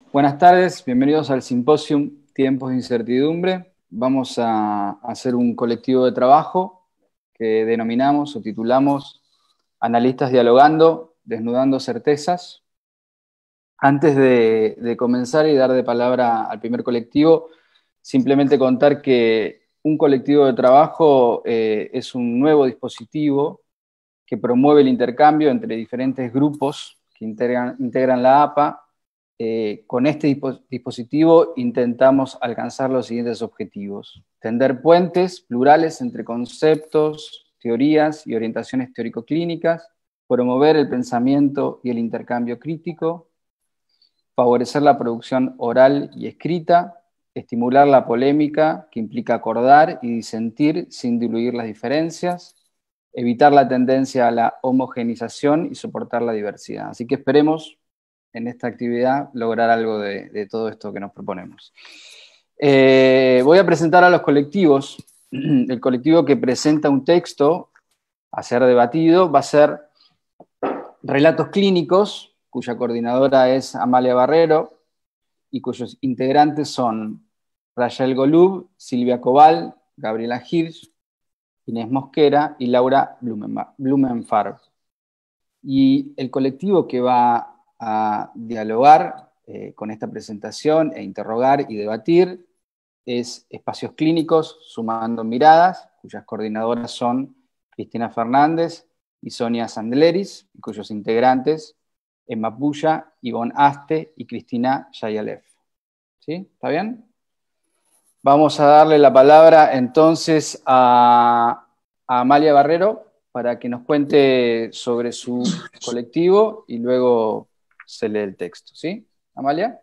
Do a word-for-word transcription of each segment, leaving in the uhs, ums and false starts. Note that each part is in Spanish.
Buenas tardes, bienvenidos al Simposium Tiempos de Incertidumbre. Vamos a hacer un colectivo de trabajo que denominamos o titulamos Analistas Dialogando, Desnudando Certezas. Antes de, de comenzar y dar de palabra al primer colectivo, simplemente contar que un colectivo de trabajo eh, es un nuevo dispositivo que promueve el intercambio entre diferentes grupos que integran, integran la A P A. Eh, con este dispositivo intentamos alcanzar los siguientes objetivos: tender puentes plurales entre conceptos, teorías y orientaciones teórico-clínicas, promover el pensamiento y el intercambio crítico, favorecer la producción oral y escrita, estimular la polémica, que implica acordar y disentir sin diluir las diferencias, evitar la tendencia a la homogenización y soportar la diversidad. Así que esperemos en esta actividad lograr algo de, de todo esto que nos proponemos. Eh, voy a presentar a los colectivos. El colectivo que presenta un texto a ser debatido va a ser Relatos Clínicos, cuya coordinadora es Amalia Barrero y cuyos integrantes son Rayel Golub, Silvia Cobal, Gabriela Hirsch, Inés Mosquera y Laura Blumenfarb. Y el colectivo que va a dialogar eh, con esta presentación e interrogar y debatir es Espacios Clínicos Sumando Miradas, cuyas coordinadoras son Cristina Fernández y Sonia Sandleris, y cuyos integrantes Emma Puya, Ivonne Aste y Cristina Yayalev. ¿Sí? ¿Está bien? Vamos a darle la palabra entonces a, a Amalia Barrero para que nos cuente sobre su colectivo y luego se lee el texto. ¿Sí? Amalia.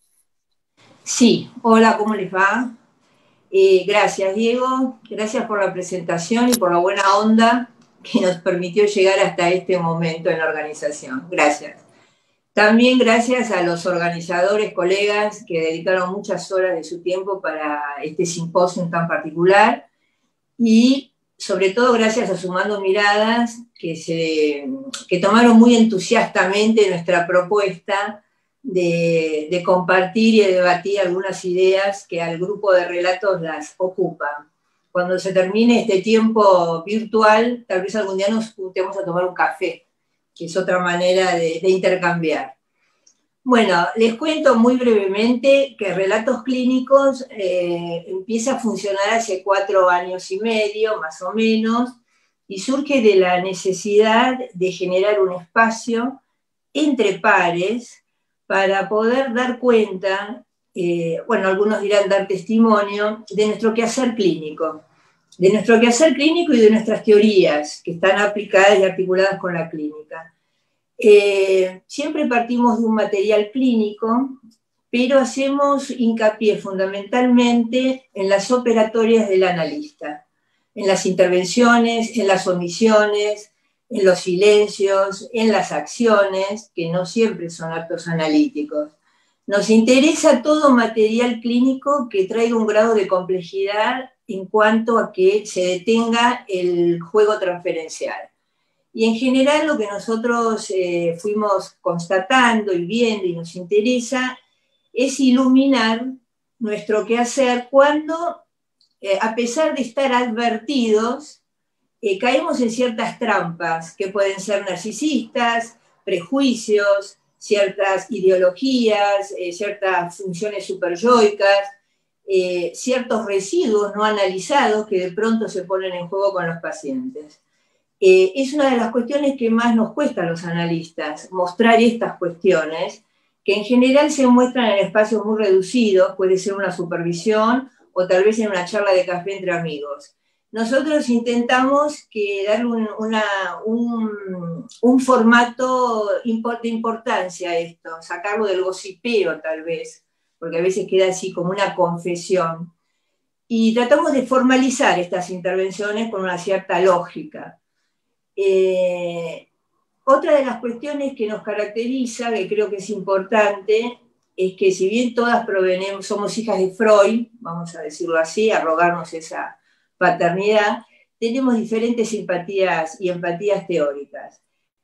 Sí, hola, ¿cómo les va? Eh, gracias, Diego. Gracias por la presentación y por la buena onda que nos permitió llegar hasta este momento en la organización. Gracias. También gracias a los organizadores, colegas, que dedicaron muchas horas de su tiempo para este simposio tan particular. Y sobre todo gracias a Sumando Miradas, que, se, que tomaron muy entusiastamente nuestra propuesta de, de compartir y de debatir algunas ideas que al grupo de relatos las ocupan. Cuando se termine este tiempo virtual, tal vez algún día nos juntemos a tomar un café, que es otra manera de, de intercambiar. Bueno, les cuento muy brevemente que Relatos Clínicos eh, empieza a funcionar hace cuatro años y medio, más o menos, y surge de la necesidad de generar un espacio entre pares para poder dar cuenta, eh, bueno, algunos dirán dar testimonio, de nuestro quehacer clínico, de nuestro quehacer clínico y de nuestras teorías que están aplicadas y articuladas con la clínica. Eh, siempre partimos de un material clínico, pero hacemos hincapié fundamentalmente en las operatorias del analista, en las intervenciones, en las omisiones, en los silencios, en las acciones, que no siempre son actos analíticos. Nos interesa todo material clínico que traiga un grado de complejidad en cuanto a que se detenga el juego transferencial. Y en general lo que nosotros eh, fuimos constatando y viendo y nos interesa es iluminar nuestro quehacer cuando, eh, a pesar de estar advertidos, eh, caemos en ciertas trampas que pueden ser narcisistas, prejuicios, ciertas ideologías, eh, ciertas funciones superyoicas, eh, ciertos residuos no analizados que de pronto se ponen en juego con los pacientes. Eh, es una de las cuestiones que más nos cuesta a los analistas, mostrar estas cuestiones, que en general se muestran en espacios muy reducidos, puede ser una supervisión o tal vez en una charla de café entre amigos. Nosotros intentamos que darle un, una, un, un formato de importancia a esto, sacarlo del gossipeo tal vez, porque a veces queda así como una confesión. Y tratamos de formalizar estas intervenciones con una cierta lógica. Eh, otra de las cuestiones que nos caracteriza, que creo que es importante, es que si bien todas provenimos, somos hijas de Freud, vamos a decirlo así, arrogarnos esa paternidad, tenemos diferentes simpatías y empatías teóricas.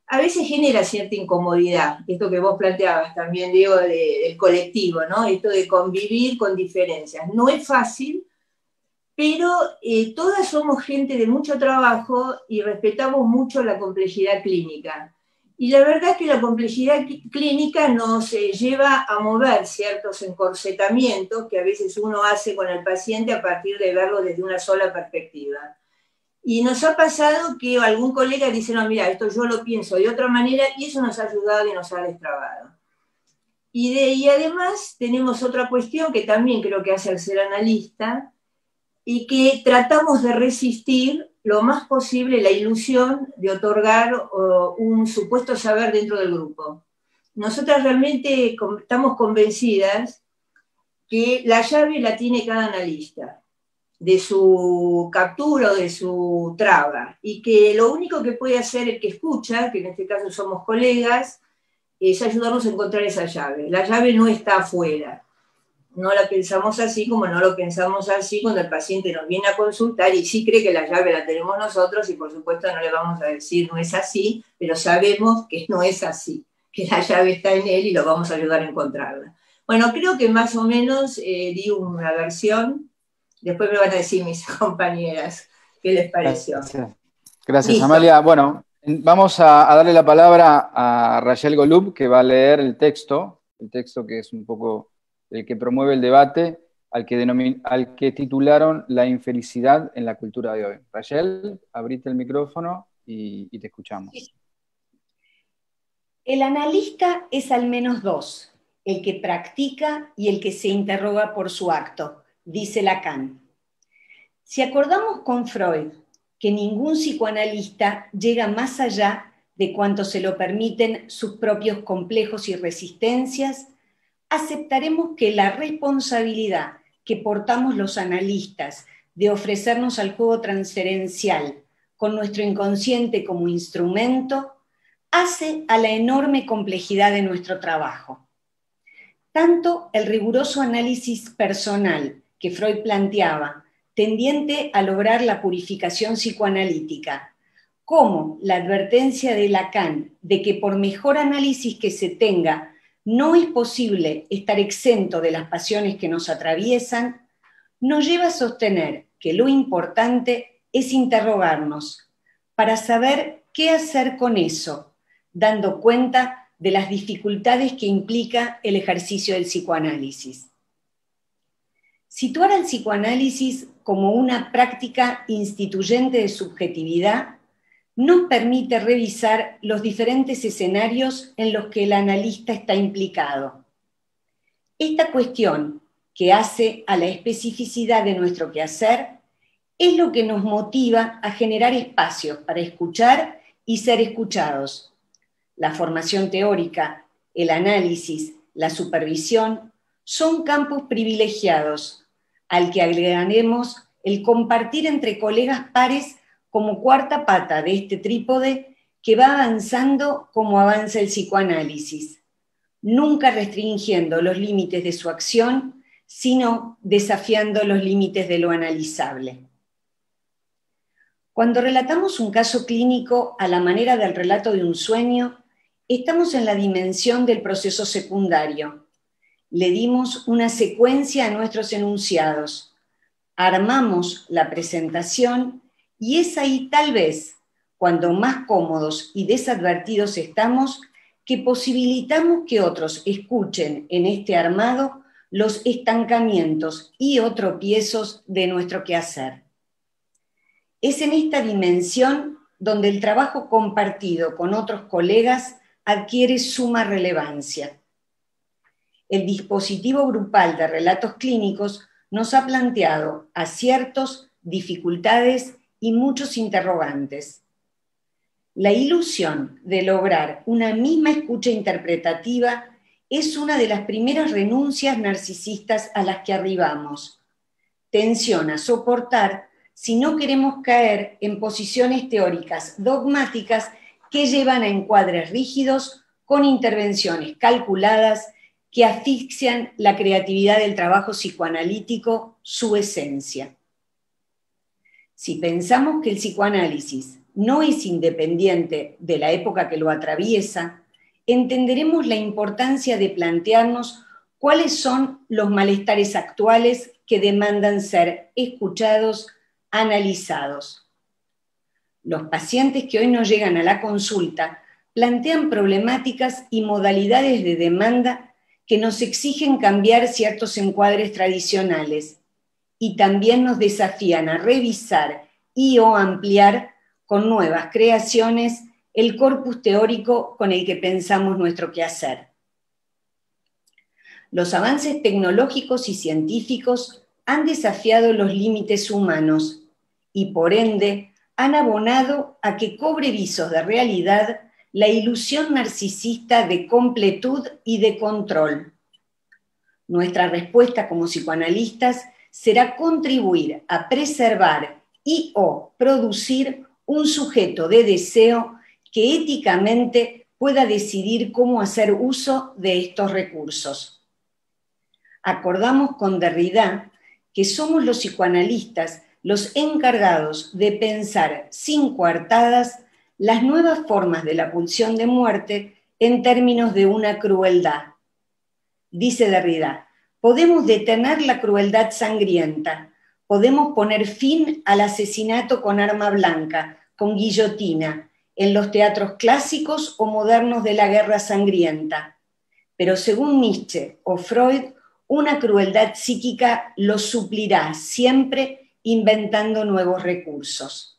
a veces genera cierta incomodidad, esto que vos planteabas también, Diego, de, del colectivo, ¿no? Esto de convivir con diferencias. No es fácil, pero eh, todas somos gente de mucho trabajo y respetamos mucho la complejidad clínica. Y la verdad es que la complejidad clínica nos eh, lleva a mover ciertos encorsetamientos que a veces uno hace con el paciente a partir de verlo desde una sola perspectiva. Y nos ha pasado que algún colega dice, no, mira, esto yo lo pienso de otra manera, y eso nos ha ayudado y nos ha destrabado. Y, de, y además tenemos otra cuestión que también creo que hace el ser analista, y que tratamos de resistir lo más posible la ilusión de otorgar uh, un supuesto saber dentro del grupo. Nosotras realmente estamos convencidas que la llave la tiene cada analista, de su captura o de su traba, y que lo único que puede hacer el que escucha, que en este caso somos colegas, es ayudarnos a encontrar esa llave. La llave no está afuera. No la pensamos así como no lo pensamos así cuando el paciente nos viene a consultar y sí cree que la llave la tenemos nosotros y por supuesto no le vamos a decir no es así, pero sabemos que no es así, que la llave está en él y lo vamos a ayudar a encontrarla. Bueno, creo que más o menos eh, di una versión, después me van a decir mis compañeras qué les pareció. Gracias, Gracias Amalia. Bueno, vamos a, a darle la palabra a Rayel Golub, que va a leer el texto, el texto que es un poco el que promueve el debate, al que, denomin, al que titularon La infelicidad en la cultura de hoy. Rayel, abrite el micrófono y, y te escuchamos. El analista es al menos dos, el que practica y el que se interroga por su acto, dice Lacan. Si acordamos con Freud que ningún psicoanalista llega más allá de cuanto se lo permiten sus propios complejos y resistencias, aceptaremos que la responsabilidad que portamos los analistas de ofrecernos al juego transferencial con nuestro inconsciente como instrumento hace a la enorme complejidad de nuestro trabajo. Tanto el riguroso análisis personal que Freud planteaba, tendiente a lograr la purificación psicoanalítica, como la advertencia de Lacan de que por mejor análisis que se tenga, no es posible estar exento de las pasiones que nos atraviesan, nos lleva a sostener que lo importante es interrogarnos para saber qué hacer con eso, dando cuenta de las dificultades que implica el ejercicio del psicoanálisis. Situar al psicoanálisis como una práctica instituyente de subjetividad nos permite revisar los diferentes escenarios en los que el analista está implicado. Esta cuestión que hace a la especificidad de nuestro quehacer es lo que nos motiva a generar espacios para escuchar y ser escuchados. La formación teórica, el análisis, la supervisión son campos privilegiados al que agregaremos el compartir entre colegas pares como cuarta pata de este trípode que va avanzando como avanza el psicoanálisis, nunca restringiendo los límites de su acción, sino desafiando los límites de lo analizable. Cuando relatamos un caso clínico a la manera del relato de un sueño, estamos en la dimensión del proceso secundario. Le dimos una secuencia a nuestros enunciados, armamos la presentación y es ahí tal vez, cuando más cómodos y desadvertidos estamos, que posibilitamos que otros escuchen en este armado los estancamientos y o tropiezos de nuestro quehacer. Es en esta dimensión donde el trabajo compartido con otros colegas adquiere suma relevancia. El dispositivo grupal de relatos clínicos nos ha planteado aciertos, dificultades y muchos interrogantes. La ilusión de lograr una misma escucha interpretativa es una de las primeras renuncias narcisistas a las que arribamos. Tensión a soportar si no queremos caer en posiciones teóricas dogmáticas que llevan a encuadres rígidos con intervenciones calculadas que asfixian la creatividad del trabajo psicoanalítico, su esencia. Si pensamos que el psicoanálisis no es independiente de la época que lo atraviesa, entenderemos la importancia de plantearnos cuáles son los malestares actuales que demandan ser escuchados, analizados. Los pacientes que hoy nos llegan a la consulta plantean problemáticas y modalidades de demanda que nos exigen cambiar ciertos encuadres tradicionales y también nos desafían a revisar y o ampliar con nuevas creaciones el corpus teórico con el que pensamos nuestro quehacer. Los avances tecnológicos y científicos han desafiado los límites humanos y por ende han abonado a que cobre visos de realidad la ilusión narcisista de completud y de control. Nuestra respuesta como psicoanalistas será contribuir a preservar y o producir un sujeto de deseo que éticamente pueda decidir cómo hacer uso de estos recursos. Acordamos con Derrida que somos los psicoanalistas los encargados de pensar sin coartadas las nuevas formas de la pulsión de muerte en términos de una crueldad. Dice Derrida, podemos detener la crueldad sangrienta, podemos poner fin al asesinato con arma blanca, con guillotina, en los teatros clásicos o modernos de la guerra sangrienta. Pero según Nietzsche o Freud, una crueldad psíquica lo suplirá siempre inventando nuevos recursos.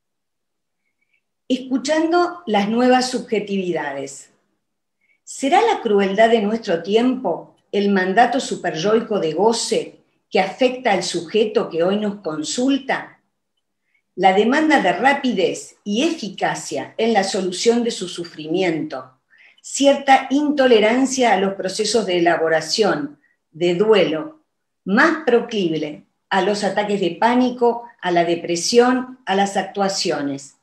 Escuchando las nuevas subjetividades. ¿Será la crueldad de nuestro tiempo el mandato superyoico de goce que afecta al sujeto que hoy nos consulta? La demanda de rapidez y eficacia en la solución de su sufrimiento, cierta intolerancia a los procesos de elaboración, de duelo, más proclive a los ataques de pánico, a la depresión, a las actuaciones.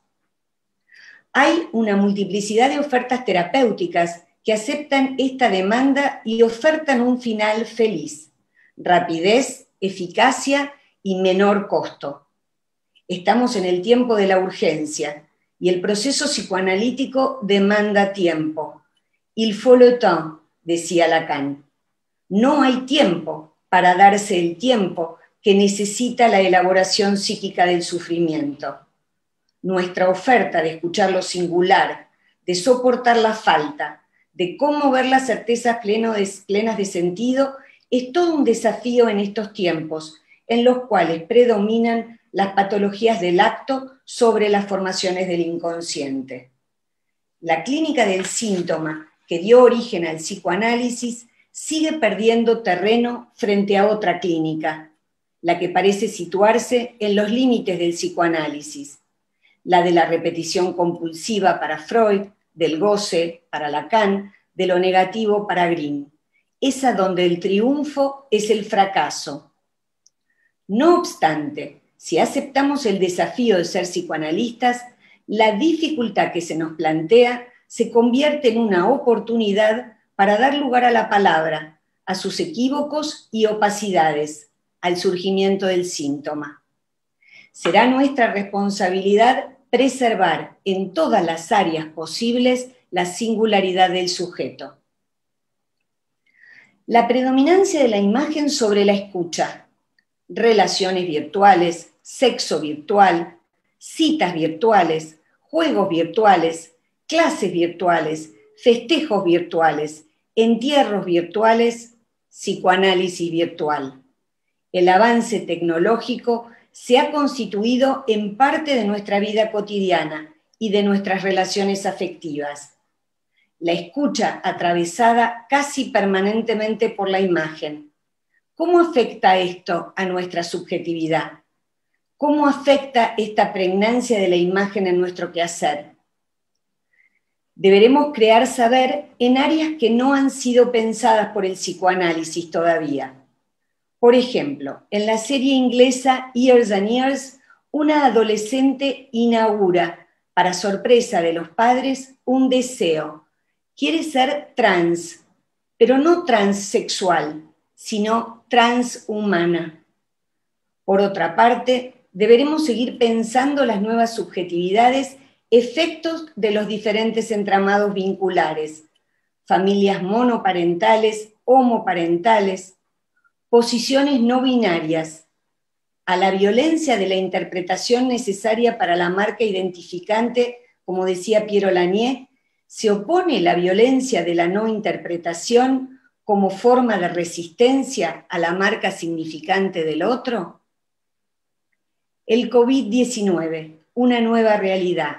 Hay una multiplicidad de ofertas terapéuticas que aceptan esta demanda y ofertan un final feliz, rapidez, eficacia y menor costo. Estamos en el tiempo de la urgencia y el proceso psicoanalítico demanda tiempo. Il faut le temps, decía Lacan. No hay tiempo para darse el tiempo que necesita la elaboración psíquica del sufrimiento. Nuestra oferta de escuchar lo singular, de soportar la falta, de cómo ver las certezas plenas de sentido, es todo un desafío en estos tiempos, en los cuales predominan las patologías del acto sobre las formaciones del inconsciente. La clínica del síntoma, que dio origen al psicoanálisis, sigue perdiendo terreno frente a otra clínica, la que parece situarse en los límites del psicoanálisis, la de la repetición compulsiva para Freud, del goce para Lacan, de lo negativo para Green, esa donde el triunfo es el fracaso. No obstante, si aceptamos el desafío de ser psicoanalistas, la dificultad que se nos plantea se convierte en una oportunidad para dar lugar a la palabra, a sus equívocos y opacidades, al surgimiento del síntoma. Será nuestra responsabilidad preservar en todas las áreas posibles la singularidad del sujeto. La predominancia de la imagen sobre la escucha, relaciones virtuales, sexo virtual, citas virtuales, juegos virtuales, clases virtuales, festejos virtuales, entierros virtuales, psicoanálisis virtual. El avance tecnológico se ha constituido en parte de nuestra vida cotidiana y de nuestras relaciones afectivas. La escucha atravesada casi permanentemente por la imagen. ¿Cómo afecta esto a nuestra subjetividad? ¿Cómo afecta esta pregnancia de la imagen en nuestro quehacer? Deberemos crear saber en áreas que no han sido pensadas por el psicoanálisis todavía. Por ejemplo, en la serie inglesa Years and Years, una adolescente inaugura, para sorpresa de los padres, un deseo. Quiere ser trans, pero no transexual, sino transhumana. Por otra parte, deberemos seguir pensando las nuevas subjetividades efectos de los diferentes entramados vinculares, familias monoparentales, homoparentales, posiciones no binarias, a la violencia de la interpretación necesaria para la marca identificante, como decía Piero Lanier, se opone la violencia de la no interpretación como forma de resistencia a la marca significante del otro. El COVID diecinueve, una nueva realidad.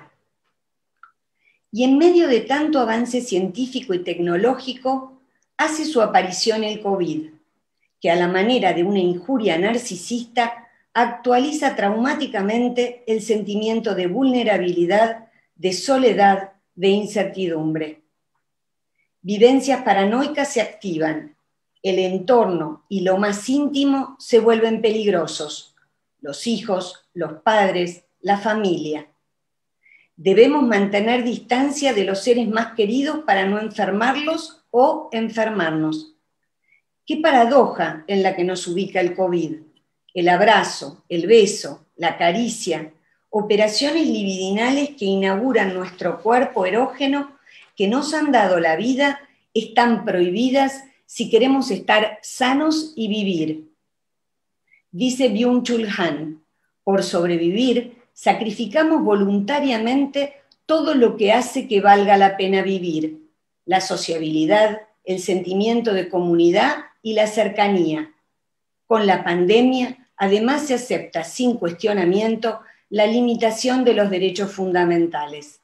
Y en medio de tanto avance científico y tecnológico, hace su aparición el COVID, que a la manera de una injuria narcisista actualiza traumáticamente el sentimiento de vulnerabilidad, de soledad, de incertidumbre. Vivencias paranoicas se activan, el entorno y lo más íntimo se vuelven peligrosos, los hijos, los padres, la familia. Debemos mantener distancia de los seres más queridos para no enfermarlos o enfermarnos. Qué paradoja en la que nos ubica el COVID. El abrazo, el beso, la caricia, operaciones libidinales que inauguran nuestro cuerpo erógeno, que nos han dado la vida, están prohibidas si queremos estar sanos y vivir. Dice Byung-Chul Han, por sobrevivir, sacrificamos voluntariamente todo lo que hace que valga la pena vivir, la sociabilidad, el sentimiento de comunidad y la cercanía. Con la pandemia, además se acepta sin cuestionamiento la limitación de los derechos fundamentales.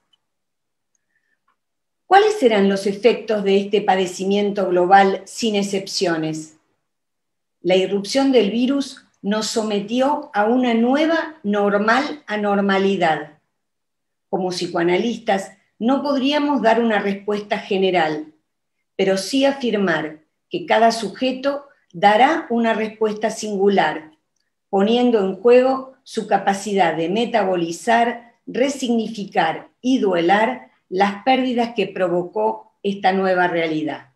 ¿Cuáles serán los efectos de este padecimiento global sin excepciones? La irrupción del virus nos sometió a una nueva normal anormalidad. Como psicoanalistas no podríamos dar una respuesta general, pero sí afirmar que cada sujeto dará una respuesta singular, poniendo en juego su capacidad de metabolizar, resignificar y duelar las pérdidas que provocó esta nueva realidad.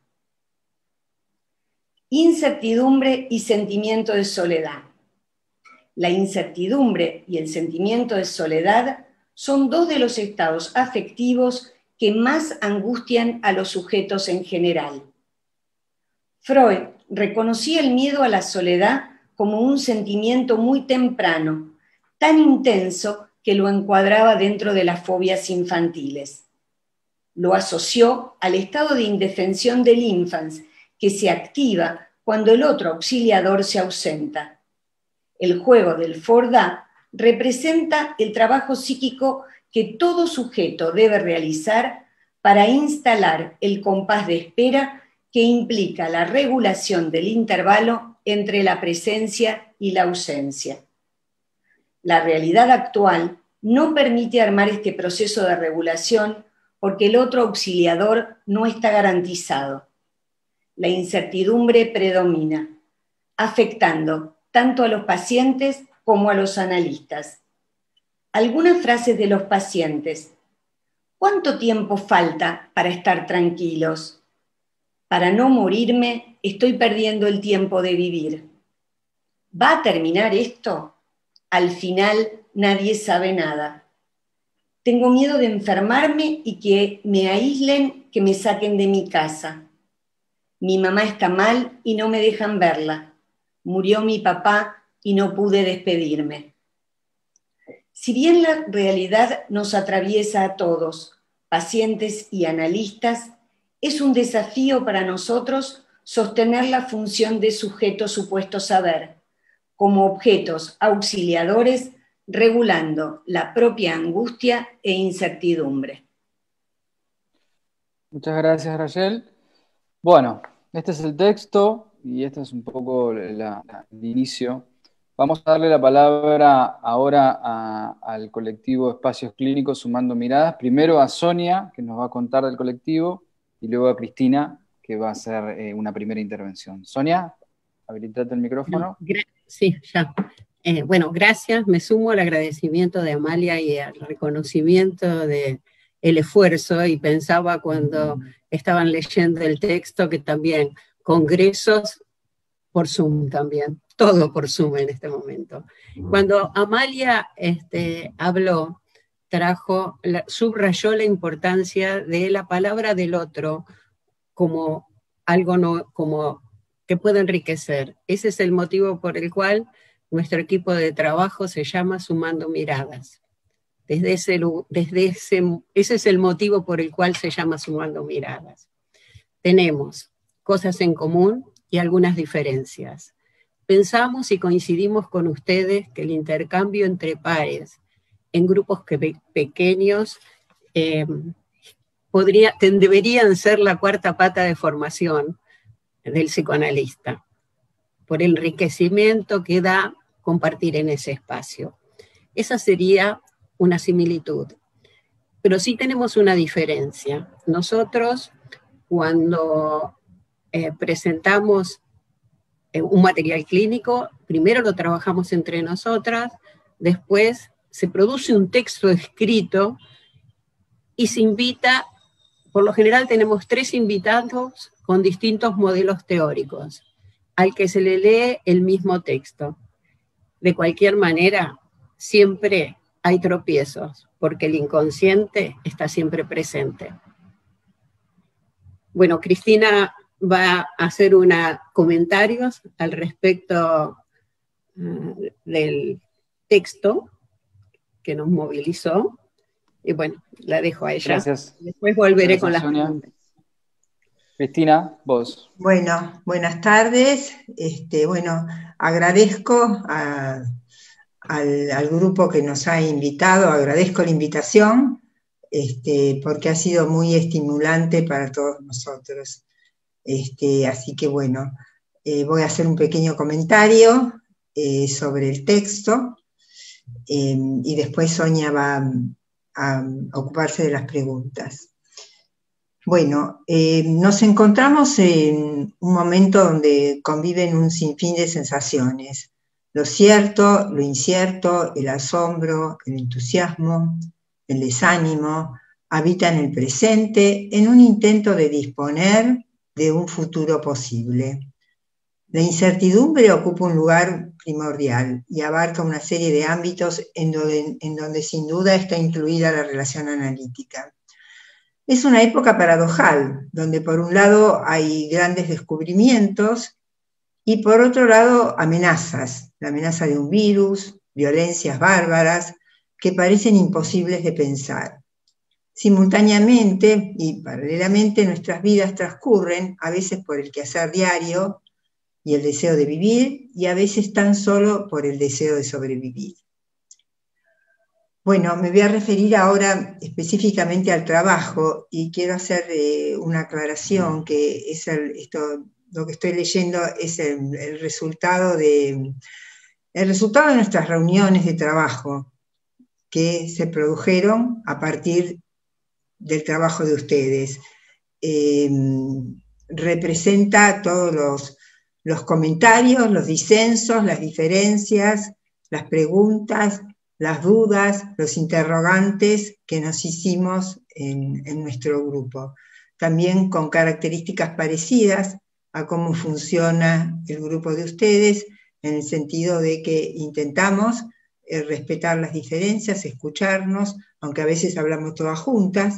Incertidumbre y sentimiento de soledad. La incertidumbre y el sentimiento de soledad son dos de los estados afectivos que más angustian a los sujetos en general. Freud reconocía el miedo a la soledad como un sentimiento muy temprano, tan intenso que lo encuadraba dentro de las fobias infantiles. Lo asoció al estado de indefensión del ínfans, que se activa cuando el otro auxiliador se ausenta. El juego del Fordá representa el trabajo psíquico que todo sujeto debe realizar para instalar el compás de espera que implica la regulación del intervalo entre la presencia y la ausencia. La realidad actual no permite armar este proceso de regulación porque el otro auxiliador no está garantizado. La incertidumbre predomina, afectando tanto a los pacientes como a los analistas. Algunas frases de los pacientes. ¿Cuánto tiempo falta para estar tranquilos? Para no morirme, estoy perdiendo el tiempo de vivir. ¿Va a terminar esto? Al final, nadie sabe nada. Tengo miedo de enfermarme y que me aíslen, que me saquen de mi casa. Mi mamá está mal y no me dejan verla. Murió mi papá y no pude despedirme. Si bien la realidad nos atraviesa a todos, pacientes y analistas, es un desafío para nosotros sostener la función de sujeto supuesto saber, como objetos auxiliadores, regulando la propia angustia e incertidumbre. Muchas gracias, Rachel. Bueno, este es el texto y este es un poco la, la, el inicio. Vamos a darle la palabra ahora a, al colectivo Espacios Clínicos Sumando Miradas. Primero a Sonia, que nos va a contar del colectivo, y luego a Cristina, que va a hacer eh, una primera intervención. Sonia, habilitate el micrófono. Sí, ya. Eh, bueno, gracias. Me sumo al agradecimiento de Amalia y al reconocimiento del esfuerzo, y pensaba cuando estaban leyendo el texto que también congresos por Zoom también, todo por Zoom en este momento. Cuando Amalia este, habló, trajo, la, subrayó la importancia de la palabra del otro como algo no, como que puede enriquecer. Ese es el motivo por el cual nuestro equipo de trabajo se llama Sumando Miradas. Desde ese, desde ese, ese es el motivo por el cual se llama Sumando Miradas. Tenemos cosas en común y algunas diferencias. Pensamos y coincidimos con ustedes que el intercambio entre pares en grupos que pe pequeños eh, podría, deberían ser la cuarta pata de formación del psicoanalista, por el enriquecimiento que da compartir en ese espacio. Esa sería una similitud. Pero sí tenemos una diferencia. Nosotros, cuando eh, presentamos eh, un material clínico, primero lo trabajamos entre nosotras, después se produce un texto escrito y se invita, por lo general tenemos tres invitados con distintos modelos teóricos, al que se le lee el mismo texto. De cualquier manera, siempre hay tropiezos, porque el inconsciente está siempre presente. Bueno, Cristina va a hacer unos comentarios al respecto uh, del texto que nos movilizó, y bueno, la dejo a ella. Gracias. Después volveré Gracias, con las Sonia. preguntas. Cristina, vos. Bueno, buenas tardes. Este, bueno, agradezco a, al, al grupo que nos ha invitado, agradezco la invitación, este, porque ha sido muy estimulante para todos nosotros. Este, así que bueno, eh, voy a hacer un pequeño comentario eh, sobre el texto, eh, y después Sonia va a, a ocuparse de las preguntas. Bueno, eh, nos encontramos en un momento donde conviven un sinfín de sensaciones. Lo cierto, lo incierto, el asombro, el entusiasmo, el desánimo, habitan el presente en un intento de disponer de un futuro posible. La incertidumbre ocupa un lugar primordial y abarca una serie de ámbitos en donde, en donde sin duda está incluida la relación analítica. Es una época paradojal, donde por un lado hay grandes descubrimientos y por otro lado amenazas, la amenaza de un virus, violencias bárbaras que parecen imposibles de pensar. Simultáneamente y paralelamente nuestras vidas transcurren, a veces por el quehacer diario y el deseo de vivir, y a veces tan solo por el deseo de sobrevivir. Bueno, me voy a referir ahora específicamente al trabajo y quiero hacer eh, una aclaración que es el, esto, lo que estoy leyendo es el, el, resultado de, el resultado de nuestras reuniones de trabajo que se produjeron a partir del trabajo de ustedes. Eh, representa todos los, los comentarios, los disensos, las diferencias, las preguntas, las dudas, los interrogantes que nos hicimos en, en nuestro grupo. También con características parecidas a cómo funciona el grupo de ustedes, en el sentido de que intentamos eh, respetar las diferencias, escucharnos, aunque a veces hablamos todas juntas,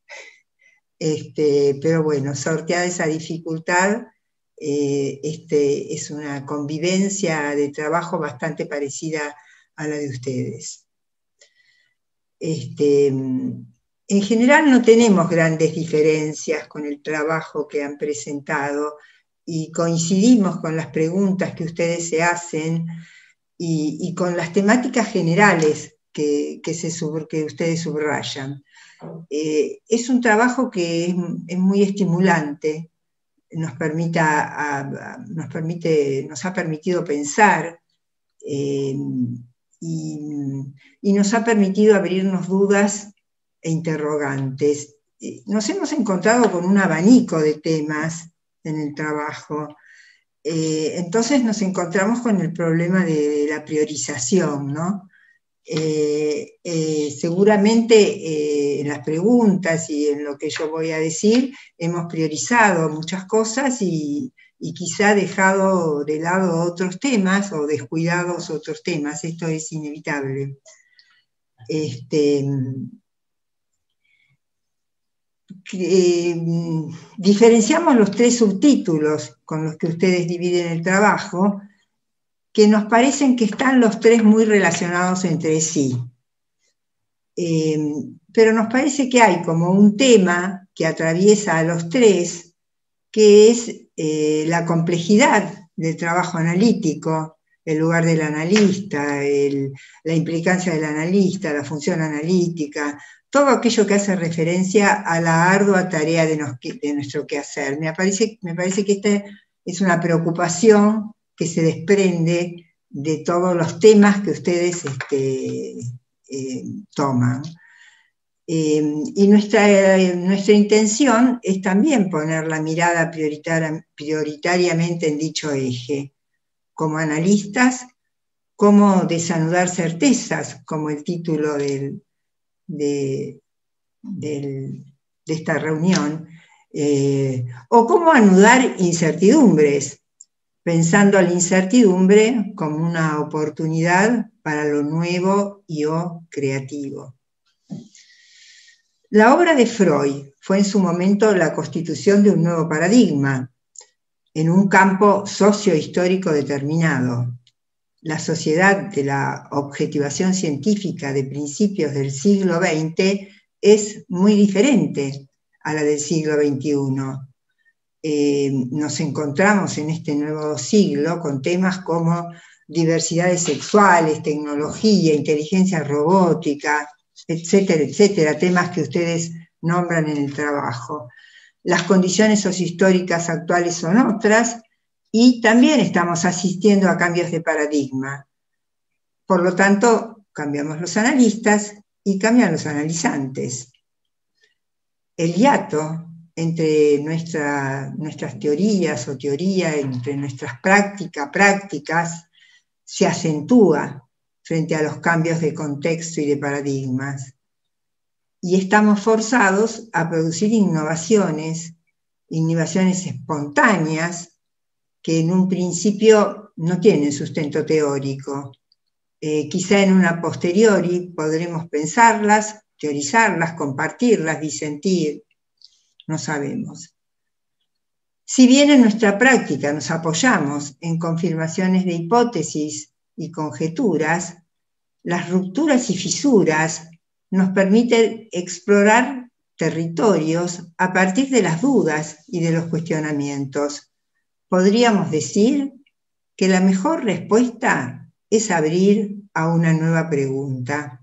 este, pero bueno, sorteada esa dificultad, eh, este, es una convivencia de trabajo bastante parecida a la de ustedes. Este, en general no tenemos grandes diferencias con el trabajo que han presentado y coincidimos con las preguntas que ustedes se hacen y, y con las temáticas generales que, que, se sub, que ustedes subrayan. Eh, es un trabajo que es, es muy estimulante, nos, permita, a, a, nos, permite, nos ha permitido pensar, eh, Y, y nos ha permitido abrirnos dudas e interrogantes. Nos hemos encontrado con un abanico de temas en el trabajo. Eh, entonces nos encontramos con el problema de, de la priorización, ¿no? Eh, eh, seguramente eh, en las preguntas y en lo que yo voy a decir hemos priorizado muchas cosas y y quizá dejado de lado otros temas o descuidados otros temas, esto es inevitable. este, eh, diferenciamos los tres subtítulos con los que ustedes dividen el trabajo, que nos parecen que están los tres muy relacionados entre sí. Eh, pero nos parece que hay como un tema que atraviesa a los tres, que es eh, la complejidad del trabajo analítico, el lugar del analista, el, la implicancia del analista, la función analítica, todo aquello que hace referencia a la ardua tarea de, nos, de nuestro quehacer. Me parece, me parece que esta es una preocupación que se desprende de todos los temas que ustedes este, eh, toman. Eh, y nuestra, eh, nuestra intención es también poner la mirada prioritaria, prioritariamente en dicho eje, como analistas, cómo desanudar certezas, como el título del, de, del, de esta reunión, eh, o cómo anudar incertidumbres, pensando a la incertidumbre como una oportunidad para lo nuevo y o creativo. La obra de Freud fue en su momento la constitución de un nuevo paradigma, en un campo sociohistórico determinado. La sociedad de la objetivación científica de principios del siglo veinte es muy diferente a la del siglo veintiuno. Eh, nos encontramos en este nuevo siglo con temas como diversidades sexuales, tecnología, inteligencia robótica, etcétera, etcétera, temas que ustedes nombran en el trabajo. Las condiciones sociohistóricas actuales son otras y también estamos asistiendo a cambios de paradigma. Por lo tanto, cambiamos los analistas y cambian los analizantes. El hiato entre nuestra, nuestras teorías o teoría, entre nuestras prácticas, prácticas, se acentúa frente a los cambios de contexto y de paradigmas. Y estamos forzados a producir innovaciones, innovaciones espontáneas, que en un principio no tienen sustento teórico. Eh, quizá en una posteriori podremos pensarlas, teorizarlas, compartirlas, disentir, no sabemos. Si bien en nuestra práctica nos apoyamos en confirmaciones de hipótesis y conjeturas, las rupturas y fisuras nos permiten explorar territorios a partir de las dudas y de los cuestionamientos. Podríamos decir que la mejor respuesta es abrir a una nueva pregunta.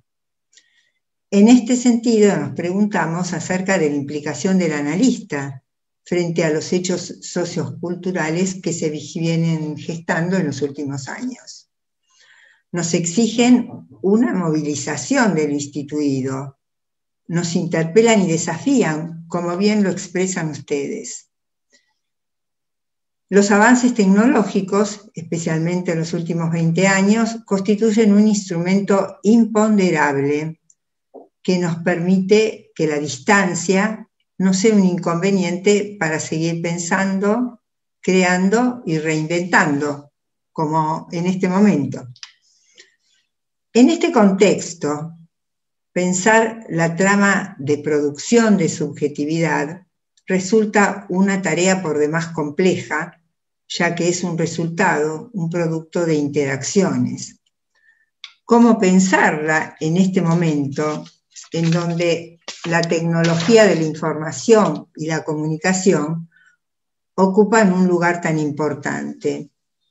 En este sentido nos preguntamos acerca de la implicación del analista frente a los hechos socioculturales que se vienen gestando en los últimos años. Nos exigen una movilización de lo instituido, nos interpelan y desafían, como bien lo expresan ustedes. Los avances tecnológicos, especialmente en los últimos veinte años, constituyen un instrumento imponderable que nos permite que la distancia no sea un inconveniente para seguir pensando, creando y reinventando, como en este momento. En este contexto, pensar la trama de producción de subjetividad resulta una tarea por demás compleja, ya que es un resultado, un producto de interacciones. ¿Cómo pensarla en este momento en donde la tecnología de la información y la comunicación ocupan un lugar tan importante?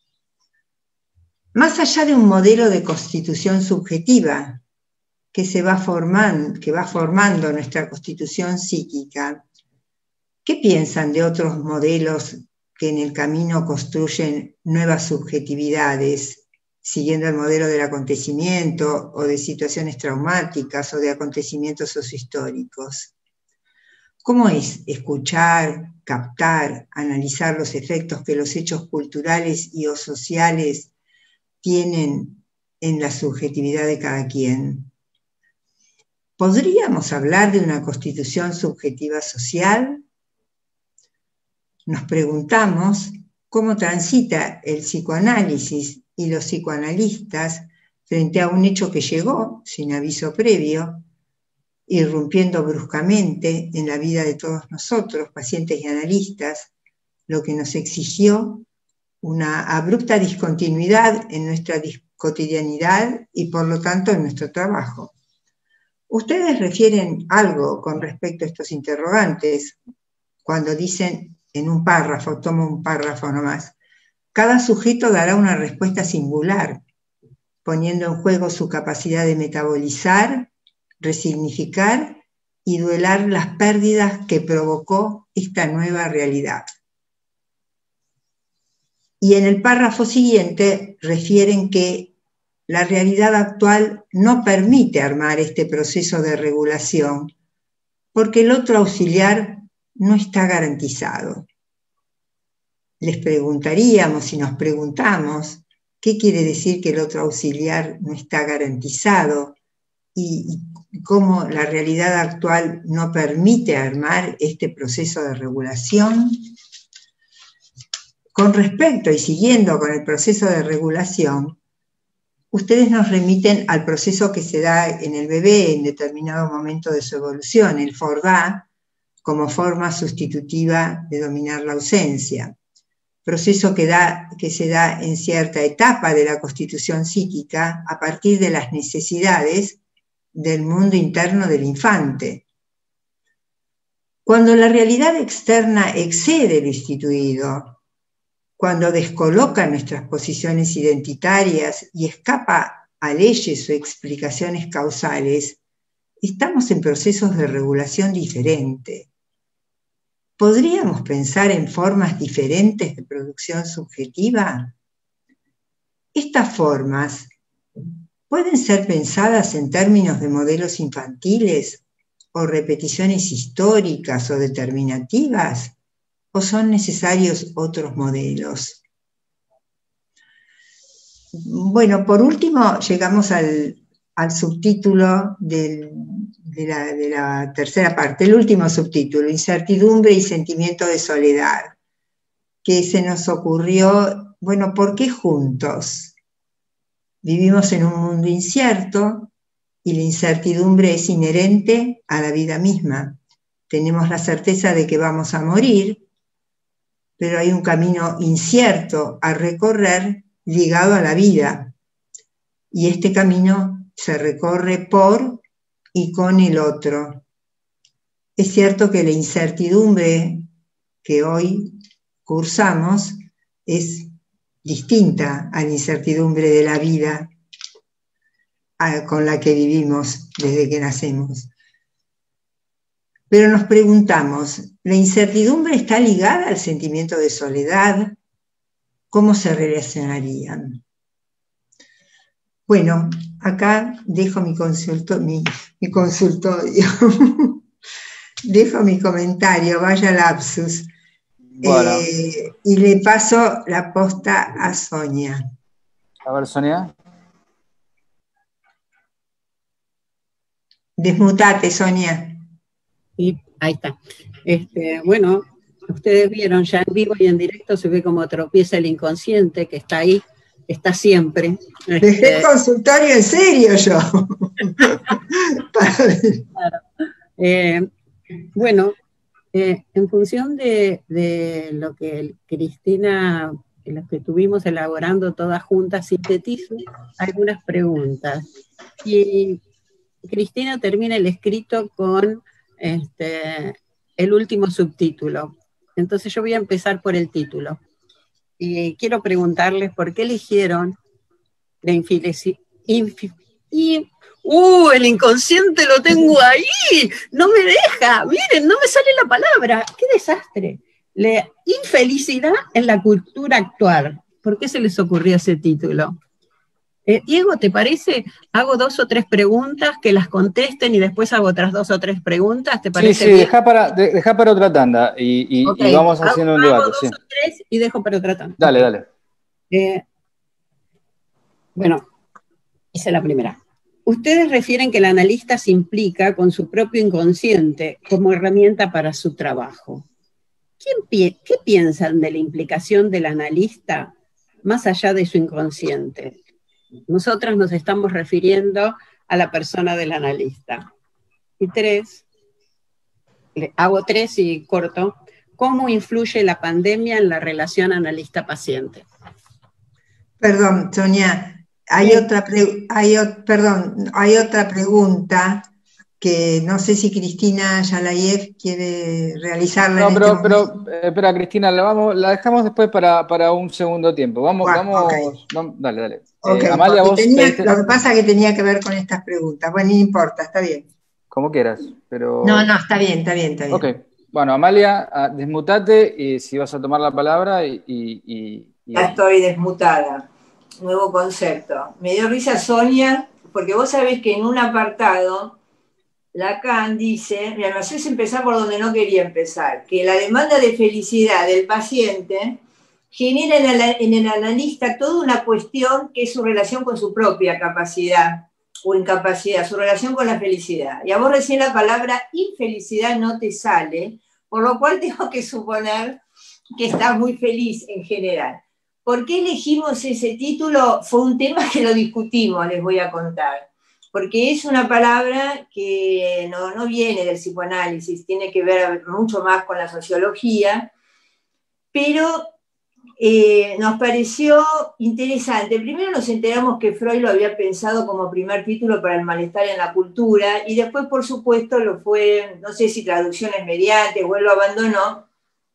Más allá de un modelo de constitución subjetiva que, se va formando, que va formando nuestra constitución psíquica, ¿qué piensan de otros modelos que en el camino construyen nuevas subjetividades, siguiendo el modelo del acontecimiento o de situaciones traumáticas o de acontecimientos sociohistóricos? ¿Cómo es escuchar, captar, analizar los efectos que los hechos culturales y o sociales tienen en la subjetividad de cada quien? ¿Podríamos hablar de una constitución subjetiva social? Nos preguntamos cómo transita el psicoanálisis y los psicoanalistas frente a un hecho que llegó sin aviso previo, irrumpiendo bruscamente en la vida de todos nosotros, pacientes y analistas, lo que nos exigió una abrupta discontinuidad en nuestra cotidianidad y por lo tanto en nuestro trabajo. ¿Ustedes refieren algo con respecto a estos interrogantes cuando dicen en un párrafo, tomo un párrafo nomás, cada sujeto dará una respuesta singular, poniendo en juego su capacidad de metabolizar, resignificar y duelar las pérdidas que provocó esta nueva realidad? Y en el párrafo siguiente refieren que la realidad actual no permite armar este proceso de regulación, porque el otro auxiliar no está garantizado. Les preguntaríamos y nos preguntamos, ¿qué quiere decir que el otro auxiliar no está garantizado? Y, y cómo la realidad actual no permite armar este proceso de regulación. Con respecto y siguiendo con el proceso de regulación, ustedes nos remiten al proceso que se da en el bebé en determinado momento de su evolución, el FORDA, como forma sustitutiva de dominar la ausencia. Proceso que, da, que se da en cierta etapa de la constitución psíquica a partir de las necesidades del mundo interno del infante. Cuando la realidad externa excede lo instituido, cuando descoloca nuestras posiciones identitarias y escapa a leyes o explicaciones causales, estamos en procesos de regulación diferente. ¿Podríamos pensar en formas diferentes de producción subjetiva? Estas formas pueden ser pensadas en términos de modelos infantiles o repeticiones históricas o determinativas, ¿o son necesarios otros modelos? Bueno, por último, llegamos al, al subtítulo del, de, la, de la tercera parte, el último subtítulo, incertidumbre y sentimiento de soledad, que se nos ocurrió, bueno, ¿por qué juntos? Vivimos en un mundo incierto y la incertidumbre es inherente a la vida misma. Tenemos la certeza de que vamos a morir, pero hay un camino incierto a recorrer ligado a la vida. Y este camino se recorre por y con el otro. Es cierto que la incertidumbre que hoy cursamos es distinta a la incertidumbre de la vida con la que vivimos desde que nacemos. Pero nos preguntamos, ¿la incertidumbre está ligada al sentimiento de soledad? ¿Cómo se relacionarían? Bueno, acá dejo mi, consulto, mi, mi consultorio, dejo mi comentario, vaya lapsus, bueno. eh, y le paso la posta a Sonia. A ver, Sonia. Desmutate, Sonia. Y ahí está. Este, bueno, ustedes vieron ya en vivo y en directo, se ve como tropieza el inconsciente, que está ahí, está siempre. Dejé este, el consultorio en serio yo. Claro. Eh, bueno, eh, en función de, de lo que Cristina, lo que estuvimos elaborando todas juntas, sintetizo algunas preguntas. Y Cristina termina el escrito con Este, el último subtítulo. Entonces yo voy a empezar por el título. Y quiero preguntarles por qué eligieron la infelicidad. Infi y, ¡Uh! El inconsciente lo tengo ahí. No me deja. Miren, no me sale la palabra. ¡Qué desastre! La infelicidad en la cultura actual. ¿Por qué se les ocurrió ese título? Eh, Diego, ¿te parece? Hago dos o tres preguntas, que las contesten y después hago otras dos o tres preguntas, ¿te parece? Sí, sí, deja para, de, deja para otra tanda y, y, okay. y vamos haciendo hago, un debate. Hago dos sí. o tres y dejo para otra tanda. Dale, dale. Eh, bueno, esa es la primera. Ustedes refieren que el analista se implica con su propio inconsciente como herramienta para su trabajo. ¿Quién pi- ¿Qué piensan de la implicación del analista más allá de su inconsciente? Nosotros nos estamos refiriendo a la persona del analista. Y tres, hago tres y corto, ¿cómo influye la pandemia en la relación analista-paciente? Perdón, Sonia, hay, sí. otra pre hay, perdón, hay otra pregunta que no sé si Cristina Yalayev quiere realizarla. No, en pero, este pero eh, espera, Cristina, la, vamos, la dejamos después para, para un segundo tiempo. Vamos, bueno, vamos, okay. vamos, dale, dale. Okay, eh, Amalia, vos tenía, pediste... Lo que pasa es que tenía que ver con estas preguntas. Bueno, no importa, está bien. Como quieras, pero... No, no, está bien, está bien, está bien. Ok, bueno, Amalia, desmutate y si vas a tomar la palabra y... y, y, y... Ya estoy desmutada. Nuevo concepto. Me dio risa Sonia, porque vos sabés que en un apartado Lacan dice, mira, me haces empezar por donde no quería empezar, que la demanda de felicidad del paciente genera en el, en el analista toda una cuestión que es su relación con su propia capacidad o incapacidad, su relación con la felicidad. Y a vos recién la palabra infelicidad no te sale, por lo cual tengo que suponer que estás muy feliz en general. ¿Por qué elegimos ese título? Fue un tema que lo discutimos, les voy a contar. Porque es una palabra que no, no viene del psicoanálisis, tiene que ver mucho más con la sociología, pero eh, nos pareció interesante. Primero nos enteramos que Freud lo había pensado como primer título para el malestar en la cultura, y después, por supuesto, lo fue, no sé si traducciones mediante o él lo abandonó.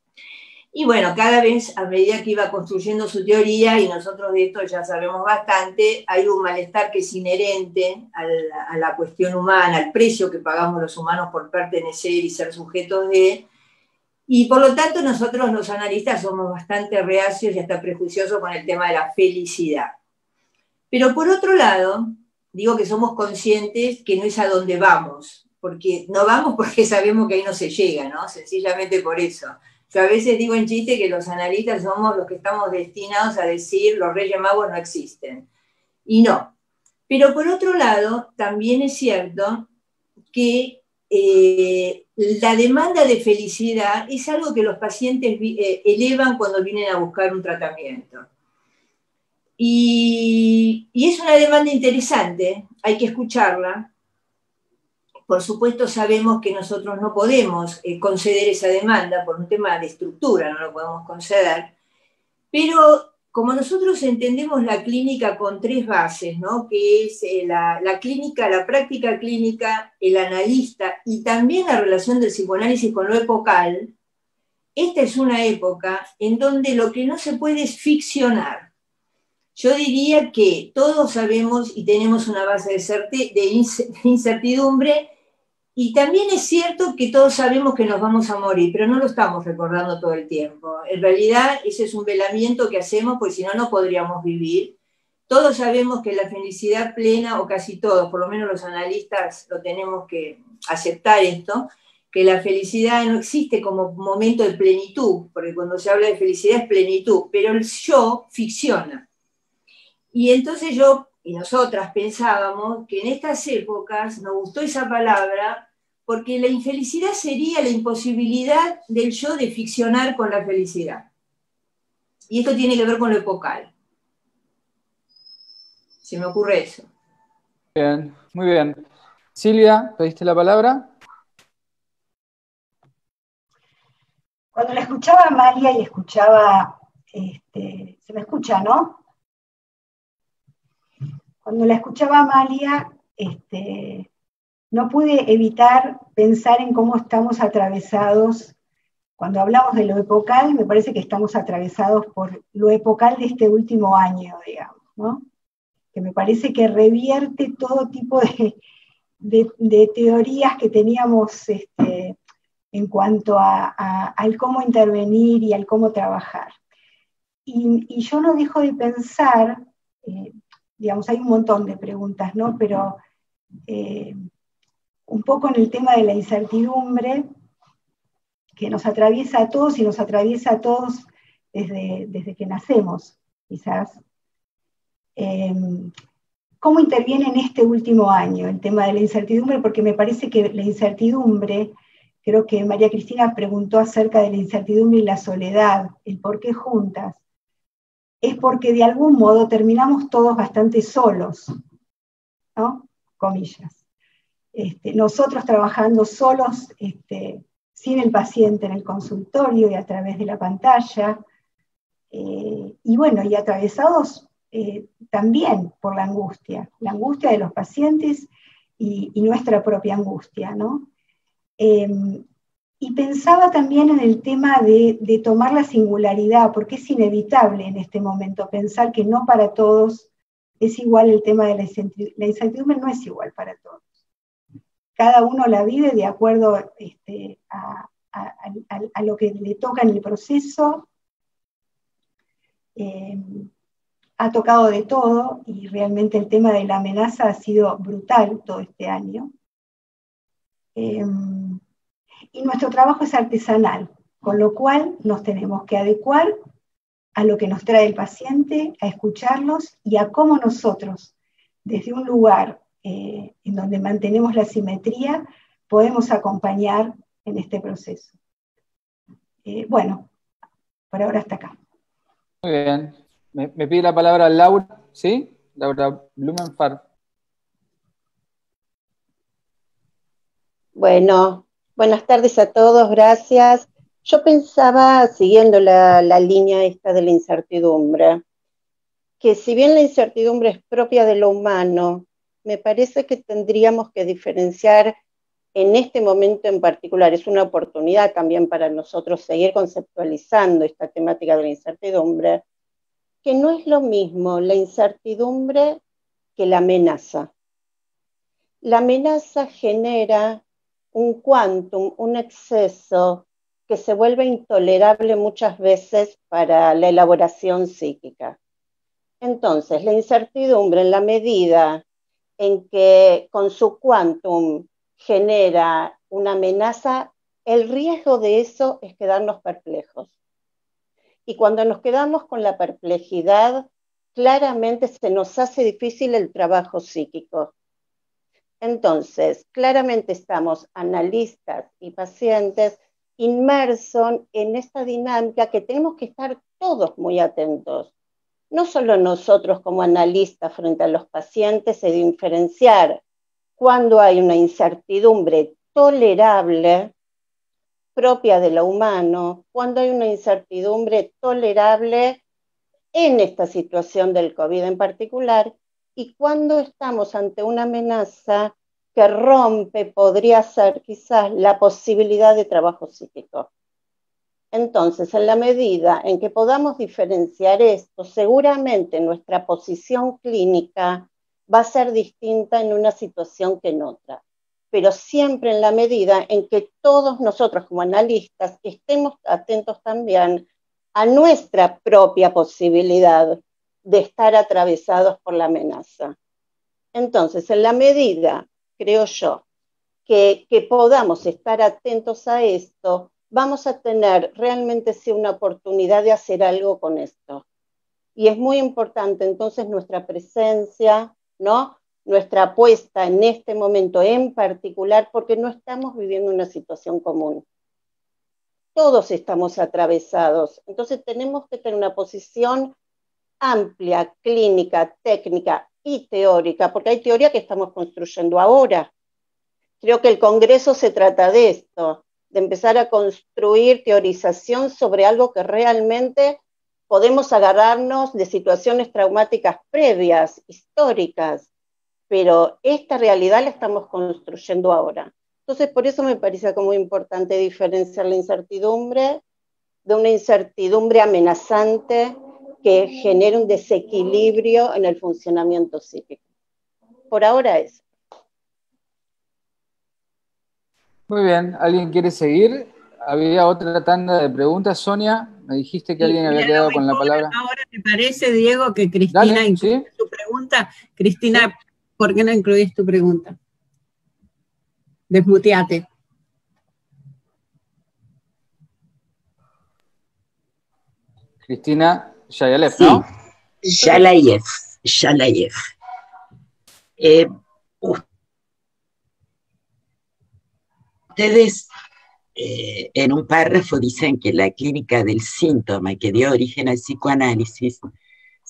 Y bueno, cada vez a medida que iba construyendo su teoría, y nosotros de esto ya sabemos bastante, hay un malestar que es inherente a la, a la cuestión humana, al precio que pagamos los humanos por pertenecer y ser sujetos de, y por lo tanto nosotros los analistas somos bastante reacios y hasta prejuiciosos con el tema de la felicidad. Pero por otro lado, digo que somos conscientes que no es a donde vamos, porque no vamos porque sabemos que ahí no se llega, ¿no? Sencillamente por eso. Yo a veces digo en chiste que los analistas somos los que estamos destinados a decir los Reyes Magos no existen. Y no. Pero por otro lado, también es cierto que eh, la demanda de felicidad es algo que los pacientes eh, elevan cuando vienen a buscar un tratamiento. Y, y es una demanda interesante, hay que escucharla. Por supuesto sabemos que nosotros no podemos eh, conceder esa demanda por un tema de estructura, no lo podemos conceder, pero como nosotros entendemos la clínica con tres bases, ¿no? Que es eh, la, la clínica, la práctica clínica, el analista y también la relación del psicoanálisis con lo epocal, esta es una época en donde lo que no se puede es ficcionar. Yo diría que todos sabemos y tenemos una base de incertidumbre. Y también es cierto que todos sabemos que nos vamos a morir, pero no lo estamos recordando todo el tiempo. En realidad, ese es un velamiento que hacemos, porque si no, no podríamos vivir. Todos sabemos que la felicidad plena, o casi todos, por lo menos los analistas lo tenemos que aceptar esto, que la felicidad no existe como momento de plenitud, porque cuando se habla de felicidad es plenitud, pero el yo ficciona. Y entonces yo y nosotras pensábamos que en estas épocas nos gustó esa palabra porque la infelicidad sería la imposibilidad del yo de ficcionar con la felicidad. Y esto tiene que ver con lo epocal. Se me ocurre eso. Bien, muy bien. Silvia, ¿pediste la palabra? Cuando la escuchaba a Amalia y escuchaba, este, se me escucha, ¿no? Cuando la escuchaba a Amalia, este, no pude evitar pensar en cómo estamos atravesados. Cuando hablamos de lo epocal, me parece que estamos atravesados por lo epocal de este último año, digamos, ¿no? Que me parece que revierte todo tipo de, de, de teorías que teníamos este, en cuanto a, a, al cómo intervenir y al cómo trabajar. Y, y yo no dejo de pensar, eh, digamos, hay un montón de preguntas, ¿no? Pero eh, un poco en el tema de la incertidumbre, que nos atraviesa a todos y nos atraviesa a todos desde, desde que nacemos, quizás. Eh, ¿Cómo interviene en este último año el tema de la incertidumbre? Porque me parece que la incertidumbre, creo que María Cristina preguntó acerca de la incertidumbre y la soledad, el por qué juntas. es porque de algún modo terminamos todos bastante solos, ¿no? Comillas. Este, nosotros trabajando solos, este, sin el paciente en el consultorio y a través de la pantalla, eh, y bueno, y atravesados eh, también por la angustia, la angustia de los pacientes y, y nuestra propia angustia, ¿no? Eh, y pensaba también en el tema de, de tomar la singularidad, porque es inevitable en este momento pensar que no para todos es igual el tema de la incertidumbre, la incertidumbre no es igual para todos. Cada uno la vive de acuerdo este, a, a, a, a lo que le toca en el proceso. Eh, ha tocado de todo y realmente el tema de la amenaza ha sido brutal todo este año. Eh, y nuestro trabajo es artesanal, con lo cual nos tenemos que adecuar a lo que nos trae el paciente, a escucharlos y a cómo nosotros, desde un lugar eh, en donde mantenemos la simetría, podemos acompañar en este proceso. Eh, bueno, por ahora hasta acá. Muy bien. Me, me pide la palabra Laura, ¿sí? Laura Blumenfeld. Bueno, buenas tardes a todos, gracias. Yo pensaba, siguiendo la, la línea esta de la incertidumbre, que si bien la incertidumbre es propia de lo humano, me parece que tendríamos que diferenciar en este momento en particular, es una oportunidad también para nosotros seguir conceptualizando esta temática de la incertidumbre, que no es lo mismo la incertidumbre que la amenaza. La amenaza genera un quantum, un exceso que se vuelve intolerable muchas veces para la elaboración psíquica. Entonces, la incertidumbre, en la medida en que con su quantum genera una amenaza, el riesgo de eso es quedarnos perplejos. Y cuando nos quedamos con la perplejidad, claramente se nos hace difícil el trabajo psíquico. Entonces, claramente estamos analistas y pacientes inmersos en esta dinámica que tenemos que estar todos muy atentos. No solo nosotros como analistas frente a los pacientes, de diferenciar cuando hay una incertidumbre tolerable, propia de lo humano, cuando hay una incertidumbre tolerable en esta situación del COVID en particular, y cuando estamos ante una amenaza que rompe, podría ser quizás la posibilidad de trabajo psíquico. Entonces, en la medida en que podamos diferenciar esto, seguramente nuestra posición clínica va a ser distinta en una situación que en otra, pero siempre en la medida en que todos nosotros como analistas estemos atentos también a nuestra propia posibilidad de estar atravesados por la amenaza. Entonces, en la medida, creo yo, que, que podamos estar atentos a esto, vamos a tener realmente sí una oportunidad de hacer algo con esto. Y es muy importante entonces nuestra presencia, ¿no? Nuestra apuesta en este momento en particular, porque no estamos viviendo una situación común. Todos estamos atravesados, entonces tenemos que tener una posición amplia, clínica, técnica y teórica, porque hay teoría que estamos construyendo ahora. Creo que el Congreso se trata de esto, de empezar a construir teorización sobre algo que realmente podemos agarrarnos de situaciones traumáticas previas, históricas, pero esta realidad la estamos construyendo ahora. Entonces, por eso me parece como importante diferenciar la incertidumbre de una incertidumbre amenazante que genera un desequilibrio en el funcionamiento psíquico. Por ahora es. Muy bien, ¿alguien quiere seguir? Había otra tanda de preguntas. Sonia, me dijiste que Sí, alguien había quedado con la palabra. Ahora, ¿te parece, Diego, que Cristina Dale, incluye ¿sí? su pregunta? Cristina, ¿Sí? ¿por qué no incluís tu pregunta? Desmuteate. Cristina Yayalev, sí, ¿no? Yalayev, Yalayev. Eh, ustedes eh, en un párrafo dicen que la clínica del síntoma que dio origen al psicoanálisis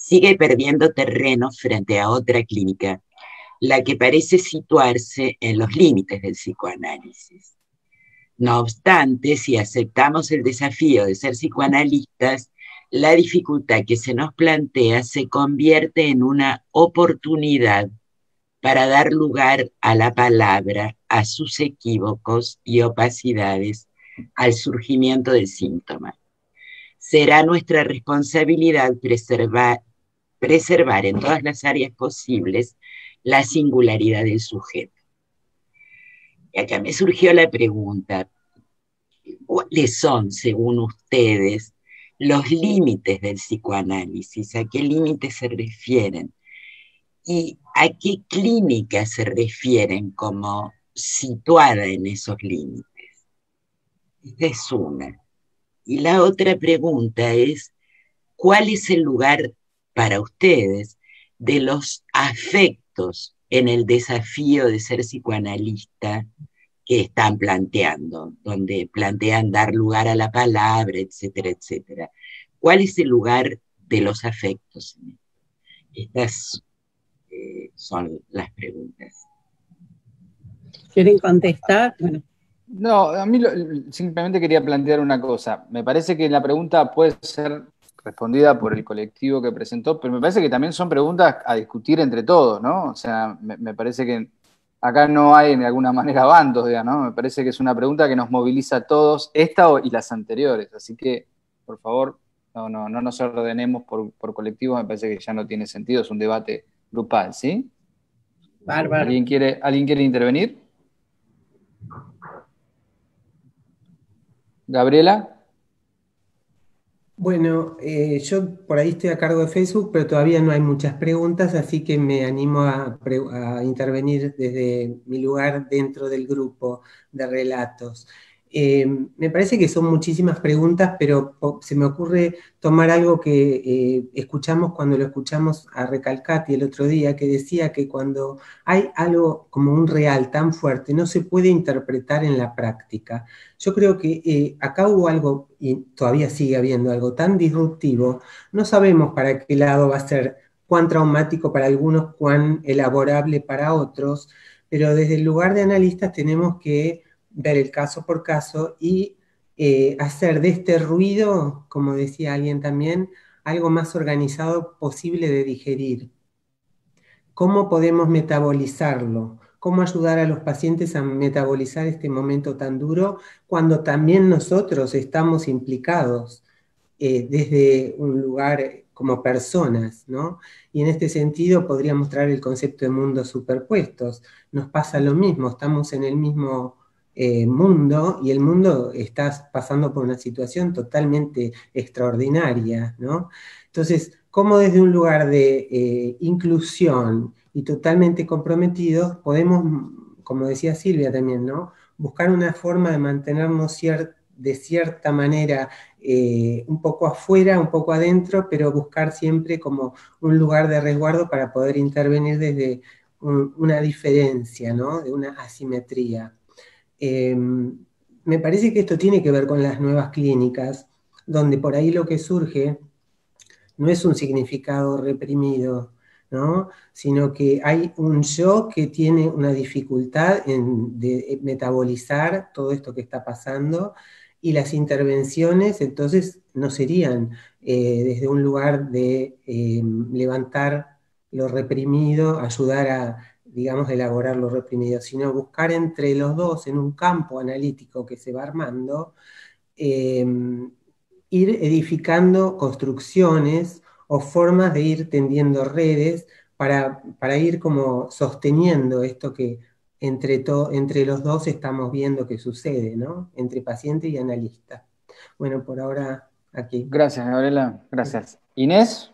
sigue perdiendo terreno frente a otra clínica, la que parece situarse en los límites del psicoanálisis. No obstante, si aceptamos el desafío de ser psicoanalistas, la dificultad que se nos plantea se convierte en una oportunidad para dar lugar a la palabra, a sus equívocos y opacidades, al surgimiento del síntoma. Será nuestra responsabilidad preservar, preservar en todas las áreas posibles la singularidad del sujeto. Y acá me surgió la pregunta, ¿cuáles son, según ustedes, los límites del psicoanálisis? ¿A qué límites se refieren? ¿Y a qué clínica se refieren como situada en esos límites? Esta es una. Y la otra pregunta es, ¿cuál es el lugar para ustedes de los afectos en el desafío de ser psicoanalista que están planteando, donde plantean dar lugar a la palabra, etcétera, etcétera? ¿Cuál es el lugar de los afectos? Estas eh, son las preguntas. ¿Quieren contestar? Bueno. No, a mí lo, simplemente quería plantear una cosa. Me parece que la pregunta puede ser respondida por el colectivo que presentó, pero me parece que también son preguntas a discutir entre todos, ¿no? O sea, me, me parece que acá no hay de alguna manera bandos, digamos, ¿no? Me parece que es una pregunta que nos moviliza a todos, esta y las anteriores. Así que, por favor, no, no, no nos ordenemos por, por colectivos, me parece que ya no tiene sentido, es un debate grupal, ¿sí? Bárbaro. ¿Alguien quiere, ¿alguien quiere intervenir? Gabriela. Bueno, eh, yo por ahí estoy a cargo de Facebook, pero todavía no hay muchas preguntas, así que me animo a, a intervenir desde mi lugar dentro del grupo de relatos. Eh, me parece que son muchísimas preguntas, pero se me ocurre tomar algo que eh, escuchamos cuando lo escuchamos a Recalcati el otro día, que decía que cuando hay algo como un real tan fuerte, no se puede interpretar en la práctica. Yo creo que eh, acá hubo algo, y todavía sigue habiendo algo tan disruptivo, no sabemos para qué lado va a ser, cuán traumático para algunos, cuán elaborable para otros, pero desde el lugar de analistas tenemos que ver el caso por caso y eh, hacer de este ruido, como decía alguien también, algo más organizado posible de digerir. ¿Cómo podemos metabolizarlo? ¿Cómo ayudar a los pacientes a metabolizar este momento tan duro cuando también nosotros estamos implicados eh, desde un lugar como personas, ¿no? Y en este sentido podríamos traer el concepto de mundos superpuestos. Nos pasa lo mismo, estamos en el mismo Eh, mundo, y el mundo está pasando por una situación totalmente extraordinaria, ¿no? Entonces, ¿cómo desde un lugar de eh, inclusión y totalmente comprometidos podemos, como decía Silvia también, ¿no? Buscar una forma de mantenernos cier de cierta manera eh, un poco afuera, un poco adentro, pero buscar siempre como un lugar de resguardo para poder intervenir desde un, una diferencia, ¿no? De una asimetría. Eh, me parece que esto tiene que ver con las nuevas clínicas, donde por ahí lo que surge no es un significado reprimido, ¿no? Sino que hay un yo que tiene una dificultad en de metabolizar todo esto que está pasando, y las intervenciones entonces no serían eh, desde un lugar de eh, levantar lo reprimido, ayudar a, digamos, elaborar lo reprimido, sino buscar entre los dos en un campo analítico que se va armando, eh, ir edificando construcciones o formas de ir tendiendo redes para, para ir como sosteniendo esto que entre, to, entre los dos estamos viendo que sucede, ¿no? Entre paciente y analista. Bueno, por ahora aquí. Gracias, Gabriela. Gracias. Inés.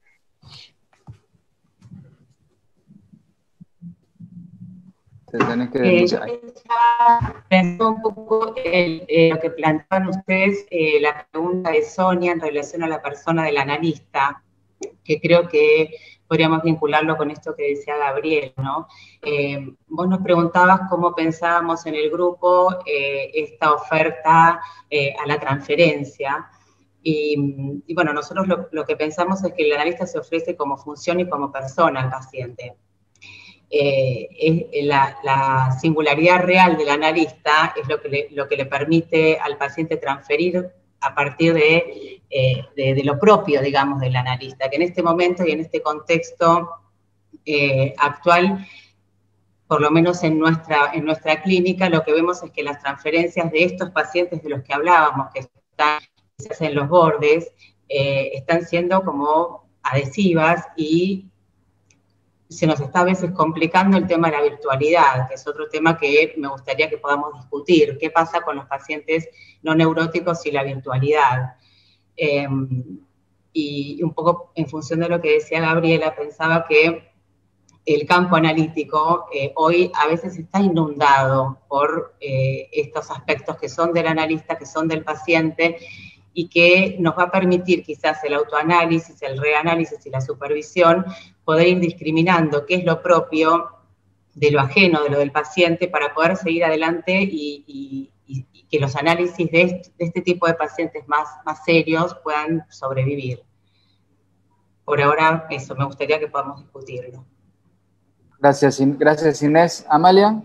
Te tenés que eh, yo pensaba, pensé un poco en eh, lo que planteaban ustedes, eh, la pregunta de Sonia en relación a la persona del analista, que creo que podríamos vincularlo con esto que decía Gabriel, ¿no? Eh, vos nos preguntabas cómo pensábamos en el grupo eh, esta oferta eh, a la transferencia, Y, y bueno, nosotros lo, lo que pensamos es que el analista se ofrece como función y como persona al paciente. Eh, es, la, la singularidad real del analista es lo que le, lo que le permite al paciente transferir a partir de, eh, de, de lo propio, digamos, del analista, que en este momento y en este contexto eh, actual, por lo menos en nuestra, en nuestra clínica, lo que vemos es que las transferencias de estos pacientes de los que hablábamos, que están en los bordes, eh, están siendo como adhesivas y se nos está a veces complicando el tema de la virtualidad, que es otro tema que me gustaría que podamos discutir. ¿Qué pasa con los pacientes no neuróticos y la virtualidad? Eh, y un poco en función de lo que decía Gabriela, pensaba que el campo analítico eh, hoy a veces está inundado por eh, estos aspectos que son del analista, que son del paciente, y que nos va a permitir quizás el autoanálisis, el reanálisis y la supervisión, poder ir discriminando qué es lo propio de lo ajeno, de lo del paciente, para poder seguir adelante y, y, y, y que los análisis de este, de este tipo de pacientes más, más serios puedan sobrevivir. Por ahora, eso, me gustaría que podamos discutirlo. Gracias, gracias Inés. Amalia.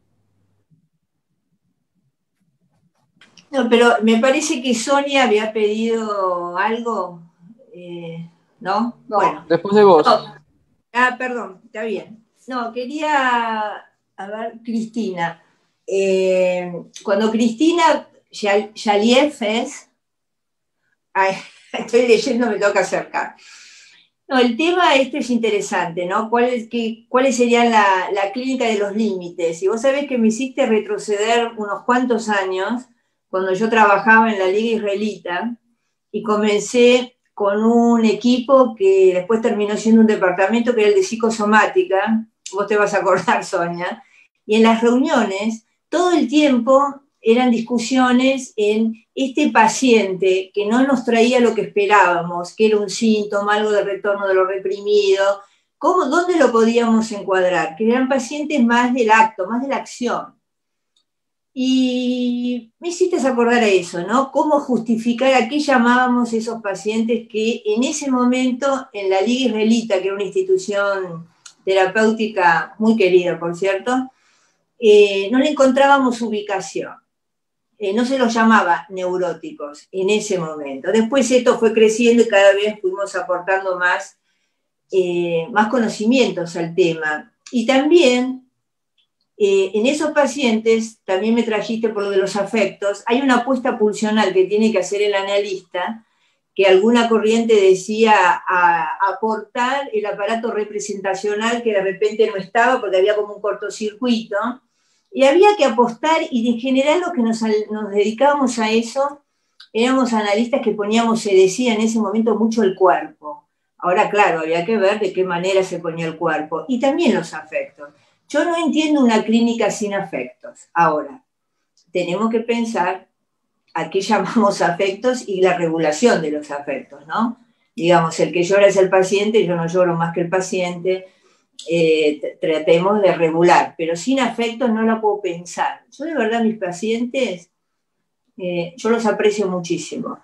No, pero me parece que Sonia había pedido algo, eh, ¿no? No, bueno. Después de vos. No. Ah, perdón, está bien. No, quería, a ver, Cristina. Eh, cuando Cristina Yaliev es, ay, estoy leyendo, me toca acercar. No, el tema este es interesante, ¿no? ¿Cuál es, qué, ¿Cuáles serían la, la clínica de los límites? Y vos sabés que me hiciste retroceder unos cuantos años, cuando yo trabajaba en la Liga Israelita, y comencé con un equipo que después terminó siendo un departamento que era el de psicosomática, vos te vas a acordar, Sonia, y en las reuniones todo el tiempo eran discusiones en este paciente que no nos traía lo que esperábamos, que era un síntoma, algo de retorno de lo reprimido, ¿cómo, dónde lo podíamos encuadrar? Que eran pacientes más del acto, más de la acción. Y me hiciste acordar a eso, ¿no? Cómo justificar a qué llamábamos esos pacientes que en ese momento en la Liga Israelita, que era una institución terapéutica muy querida, por cierto, eh, no le encontrábamos ubicación. Eh, no se los llamaba neuróticos en ese momento. Después esto fue creciendo y cada vez fuimos aportando más, eh, más conocimientos al tema. Y también Eh, en esos pacientes, también me trajiste por lo de los afectos, hay una apuesta pulsional que tiene que hacer el analista, que alguna corriente decía a, a aportar el aparato representacional que de repente no estaba porque había como un cortocircuito, y había que apostar, y en general los que nos, nos dedicábamos a eso, éramos analistas que poníamos, se decía en ese momento, mucho el cuerpo. Ahora, claro, había que ver de qué manera se ponía el cuerpo, y también los afectos. Yo no entiendo una clínica sin afectos. Ahora, tenemos que pensar a qué llamamos afectos y la regulación de los afectos, ¿no? Digamos, el que llora es el paciente, yo no lloro más que el paciente, eh, tratemos de regular, pero sin afectos no la puedo pensar. Yo de verdad mis pacientes, eh, yo los aprecio muchísimo.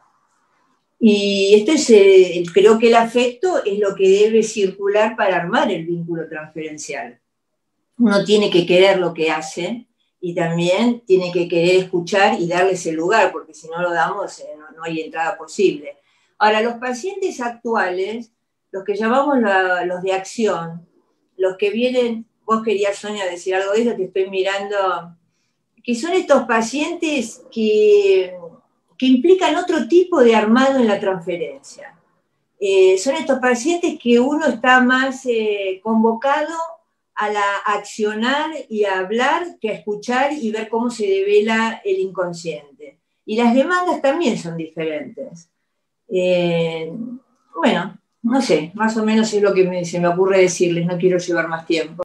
Y esto es, eh, creo que el afecto es lo que debe circular para armar el vínculo transferencial. Uno tiene que querer lo que hace y también tiene que querer escuchar y darle ese lugar, porque si no lo damos, eh, no, no hay entrada posible. Ahora, los pacientes actuales, los que llamamos la, los de acción, los que vienen, vos querías, Sonia, decir algo de eso, te estoy mirando, que son estos pacientes que, que implican otro tipo de armado en la transferencia. Eh, son estos pacientes que uno está más eh, convocado a la accionar y a hablar que a escuchar y ver cómo se devela el inconsciente. Y las demandas también son diferentes. Eh, bueno, no sé, más o menos es lo que me, se me ocurre decirles, no quiero llevar más tiempo.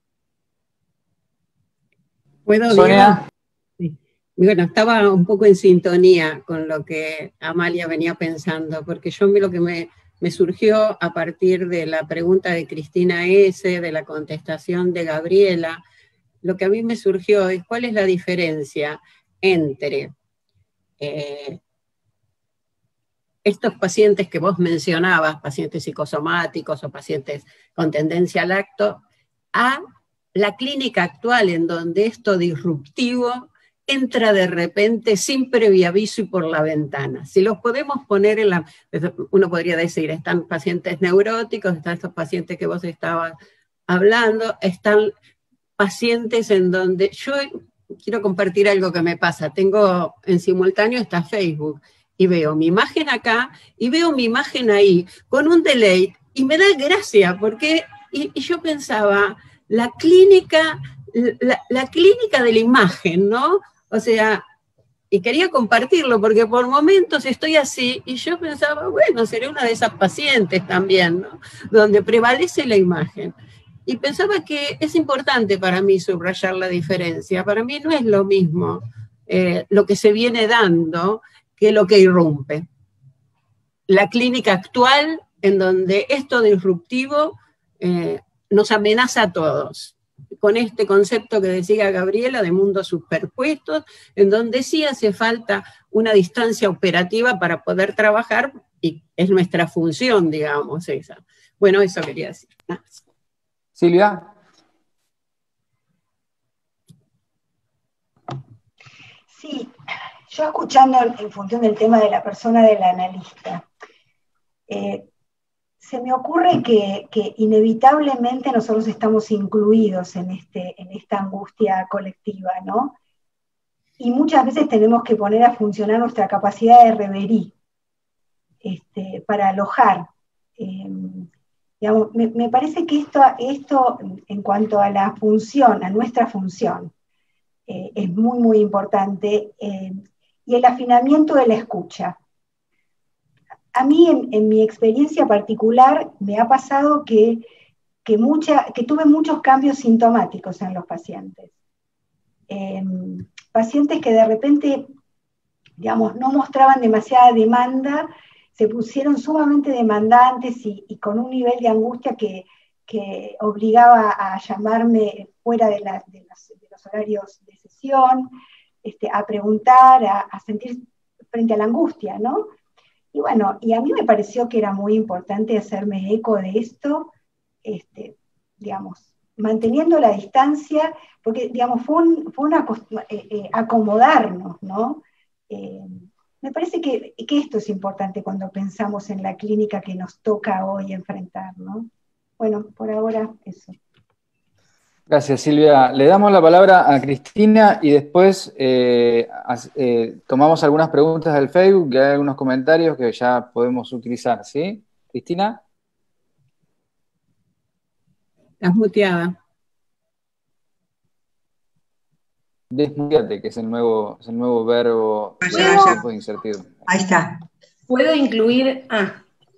¿Puedo, Sonia? Sí. Bueno, estaba un poco en sintonía con lo que Amalia venía pensando, porque yo lo que me... me surgió a partir de la pregunta de Cristina S., de la contestación de Gabriela. Lo que a mí me surgió es cuál es la diferencia entre eh, estos pacientes que vos mencionabas, pacientes psicosomáticos o pacientes con tendencia al acto, a la clínica actual en donde esto disruptivo entra de repente sin previo aviso y por la ventana. Si los podemos poner en la... Uno podría decir, están pacientes neuróticos, están estos pacientes que vos estabas hablando, están pacientes en donde... Yo quiero compartir algo que me pasa. Tengo en simultáneo está Facebook y veo mi imagen acá y veo mi imagen ahí con un delay y me da gracia porque... Y, y yo pensaba, la clínica... La, la clínica de la imagen, ¿no? O sea, y quería compartirlo porque por momentos estoy así y yo pensaba, bueno, seré una de esas pacientes también, ¿no? Donde prevalece la imagen. Y pensaba que es importante para mí subrayar la diferencia. Para mí no es lo mismo eh, lo que se viene dando que lo que irrumpe. La clínica actual, en donde esto disruptivo eh, nos amenaza a todos, con este concepto que decía Gabriela de mundos superpuestos, en donde sí hace falta una distancia operativa para poder trabajar, y es nuestra función, digamos, esa. Bueno, eso quería decir. Silvia. Sí, yo escuchando en función del tema de la persona del analista, eh, se me ocurre que, que inevitablemente nosotros estamos incluidos en, este, en esta angustia colectiva, ¿no? Y muchas veces tenemos que poner a funcionar nuestra capacidad de reverí este, para alojar. Eh, digamos, me, me parece que esto, esto, en cuanto a la función, a nuestra función, eh, es muy, muy importante. Eh, y el afinamiento de la escucha. A mí, en, en mi experiencia particular, me ha pasado que, que, mucha, que tuve muchos cambios sintomáticos en los pacientes. Eh, pacientes que de repente, digamos, no mostraban demasiada demanda, se pusieron sumamente demandantes y, y con un nivel de angustia que, que obligaba a llamarme fuera de, la, de, los, de los horarios de sesión, este, a preguntar, a, a sentir frente a la angustia, ¿no? Y bueno, y a mí me pareció que era muy importante hacerme eco de esto, este, digamos, manteniendo la distancia, porque, digamos, fue un, fue una eh, eh, acomodarnos, ¿no? Eh, me parece que, que esto es importante cuando pensamos en la clínica que nos toca hoy enfrentar, ¿no? Bueno, por ahora eso. Gracias, Silvia. Le damos la palabra a Cristina y después eh, eh, tomamos algunas preguntas del Facebook, que hay algunos comentarios que ya podemos utilizar, ¿sí? Cristina. Estás muteada. Desmuteate, que es el nuevo, es el nuevo verbo de tiempo de incertidumbre. Ahí está. ¿Puedo incluir? Ah.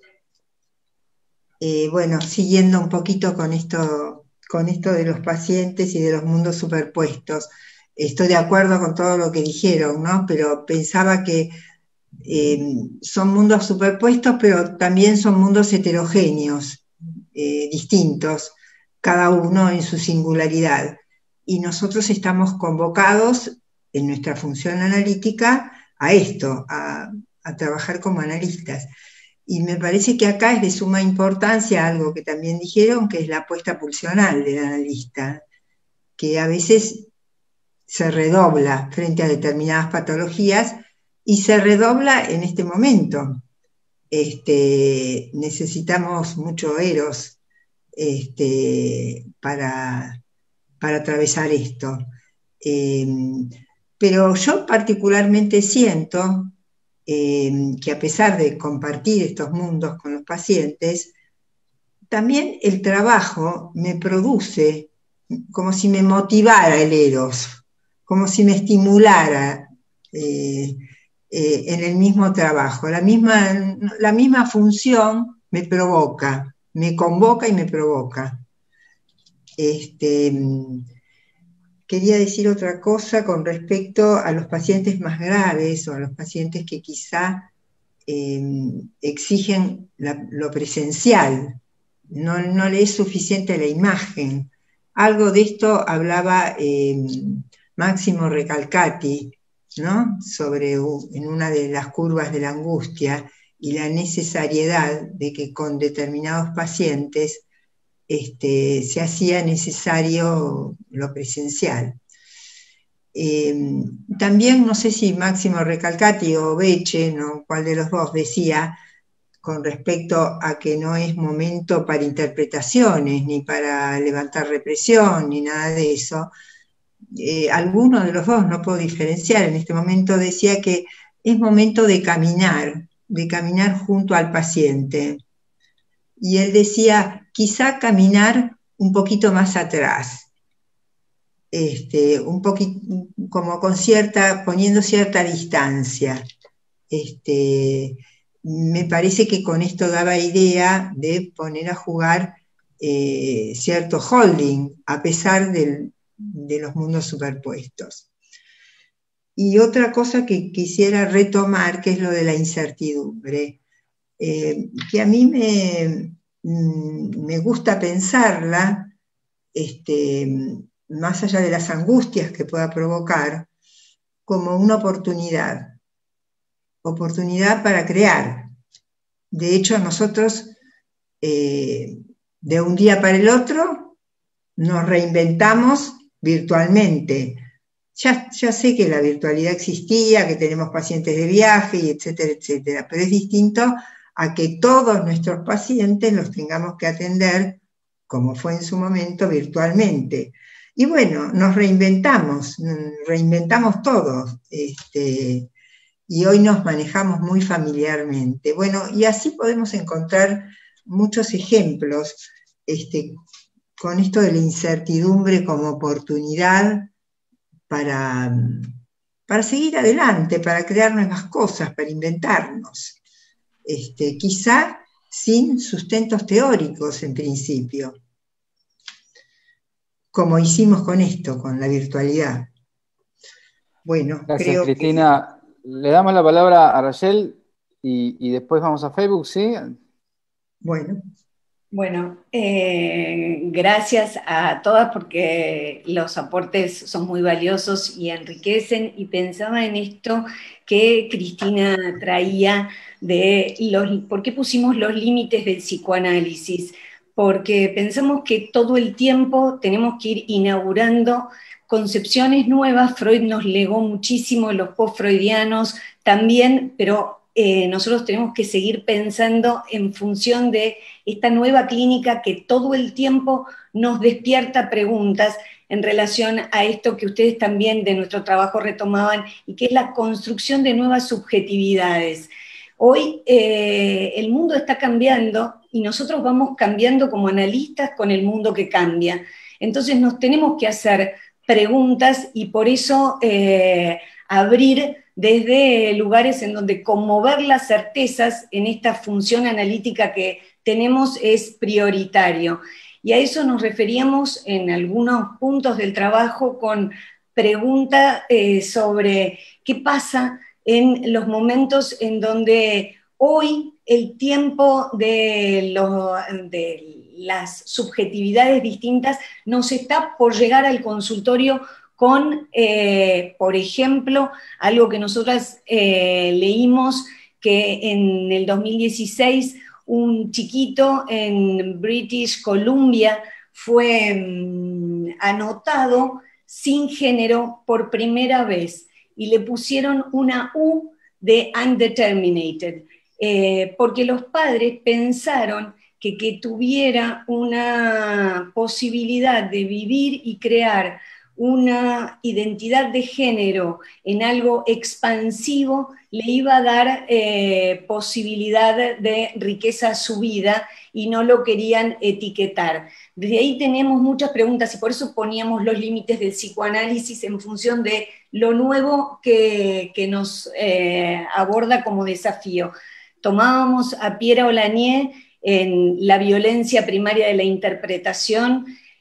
Eh, bueno, siguiendo un poquito con esto... con esto de los pacientes y de los mundos superpuestos. Estoy de acuerdo con todo lo que dijeron, ¿no? Pero pensaba que eh, son mundos superpuestos, pero también son mundos heterogéneos, eh, distintos, cada uno en su singularidad. Y nosotros estamos convocados en nuestra función analítica a esto, a, a trabajar como analistas. Y me parece que acá es de suma importancia algo que también dijeron, que es la apuesta pulsional del analista, que a veces se redobla frente a determinadas patologías y se redobla en este momento. Este, necesitamos mucho eros este, para, para atravesar esto. Eh, pero yo particularmente siento Eh, que a pesar de compartir estos mundos con los pacientes, también el trabajo me produce como si me motivara el eros, como si me estimulara eh, eh, en el mismo trabajo. La misma, la misma función me provoca, me convoca y me provoca. Este, Quería decir otra cosa con respecto a los pacientes más graves o a los pacientes que quizá eh, exigen la, lo presencial, no, no le es suficiente la imagen. Algo de esto hablaba eh, Máximo Recalcati, ¿no? Sobre en una de las curvas de la angustia, y la necesariedad de que con determinados pacientes este, se hacía necesario lo presencial. Eh, también, no sé si Máximo Recalcati o Beche, ¿no? ¿Cuál de los dos decía con respecto a que no es momento para interpretaciones, ni para levantar represión, ni nada de eso? Eh, alguno de los dos, no puedo diferenciar en este momento, decía que es momento de caminar, de caminar junto al paciente. Y él decía, quizá caminar un poquito más atrás. Este, un poquito, como con cierta, poniendo cierta distancia. Este, me parece que con esto daba idea de poner a jugar eh, cierto holding, a pesar del, de los mundos superpuestos. Y otra cosa que quisiera retomar, que es lo de la incertidumbre, eh, que a mí me, me gusta pensarla, este, más allá de las angustias que pueda provocar, como una oportunidad, oportunidad para crear. De hecho, nosotros, eh, de un día para el otro, nos reinventamos virtualmente. Ya, ya sé que la virtualidad existía, que tenemos pacientes de viaje, y etcétera, etcétera, pero es distinto a que todos nuestros pacientes los tengamos que atender, como fue en su momento, virtualmente. Y bueno, nos reinventamos, reinventamos todos, este, y hoy nos manejamos muy familiarmente. Bueno, y así podemos encontrar muchos ejemplos, este, con esto de la incertidumbre como oportunidad para, para seguir adelante, para crear nuevas cosas, para inventarnos. Este, quizá sin sustentos teóricos en principio, como hicimos con esto, con la virtualidad. Bueno, gracias, creo Cristina. Que... Le damos la palabra a Rachel y, y después vamos a Facebook, ¿sí? Bueno. Bueno, eh, gracias a todas porque los aportes son muy valiosos y enriquecen, y pensaba en esto que Cristina traía de los, ¿por qué pusimos los límites del psicoanálisis? Porque pensamos que todo el tiempo tenemos que ir inaugurando concepciones nuevas. Freud nos legó muchísimo, los post-freudianos también, pero eh, nosotros tenemos que seguir pensando en función de esta nueva clínica que todo el tiempo nos despierta preguntas en relación a esto que ustedes también de nuestro trabajo retomaban, y que es la construcción de nuevas subjetividades. Hoy eh, el mundo está cambiando y nosotros vamos cambiando como analistas con el mundo que cambia. Entonces nos tenemos que hacer preguntas y por eso eh, abrir desde lugares en donde conmover las certezas en esta función analítica que tenemos es prioritario. Y a eso nos referíamos en algunos puntos del trabajo con preguntas eh, sobre qué pasa en los momentos en donde hoy el tiempo de, lo, de las subjetividades distintas nos está por llegar al consultorio con, eh, por ejemplo, algo que nosotras eh, leímos, que en el dos mil dieciséis un chiquito en British Columbia fue mmm, anotado sin género por primera vez y le pusieron una U de undeterminated, eh, porque los padres pensaron que que tuviera una posibilidad de vivir y crear una identidad de género en algo expansivo le iba a dar eh, posibilidad de riqueza a su vida y no lo querían etiquetar. Desde ahí tenemos muchas preguntas y por eso poníamos los límites del psicoanálisis en función de lo nuevo que, que nos eh, aborda como desafío. Tomábamos a Pierre Olanier en La violencia primaria de la interpretación,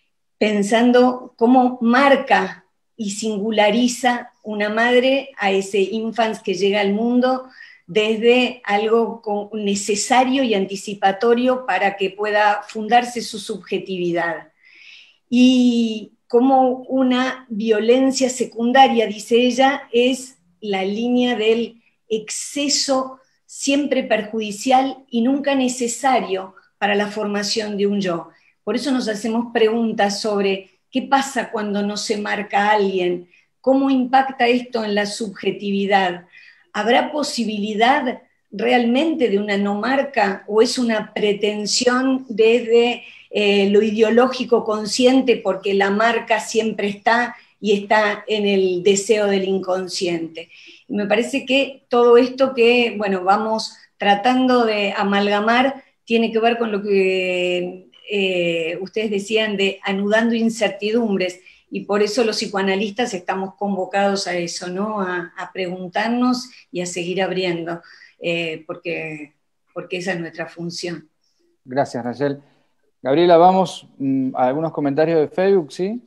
pensando cómo marca y singulariza una madre a ese infans que llega al mundo desde algo necesario y anticipatorio para que pueda fundarse su subjetividad. Y como una violencia secundaria, dice ella, es la línea del exceso siempre perjudicial y nunca necesario para la formación de un yo. Por eso nos hacemos preguntas sobre qué pasa cuando no se marca a alguien, cómo impacta esto en la subjetividad. ¿Habrá posibilidad realmente de una no marca o es una pretensión desde eh, lo ideológico consciente porque la marca siempre está y está en el deseo del inconsciente? Y me parece que todo esto que, bueno, vamos tratando de amalgamar tiene que ver con lo que eh, ustedes decían de anudando incertidumbres, y por eso los psicoanalistas estamos convocados a eso, ¿no? A, a preguntarnos y a seguir abriendo, eh, porque, porque esa es nuestra función. Gracias, Rachel. Gabriela, vamos mm, a algunos comentarios de Facebook, ¿sí?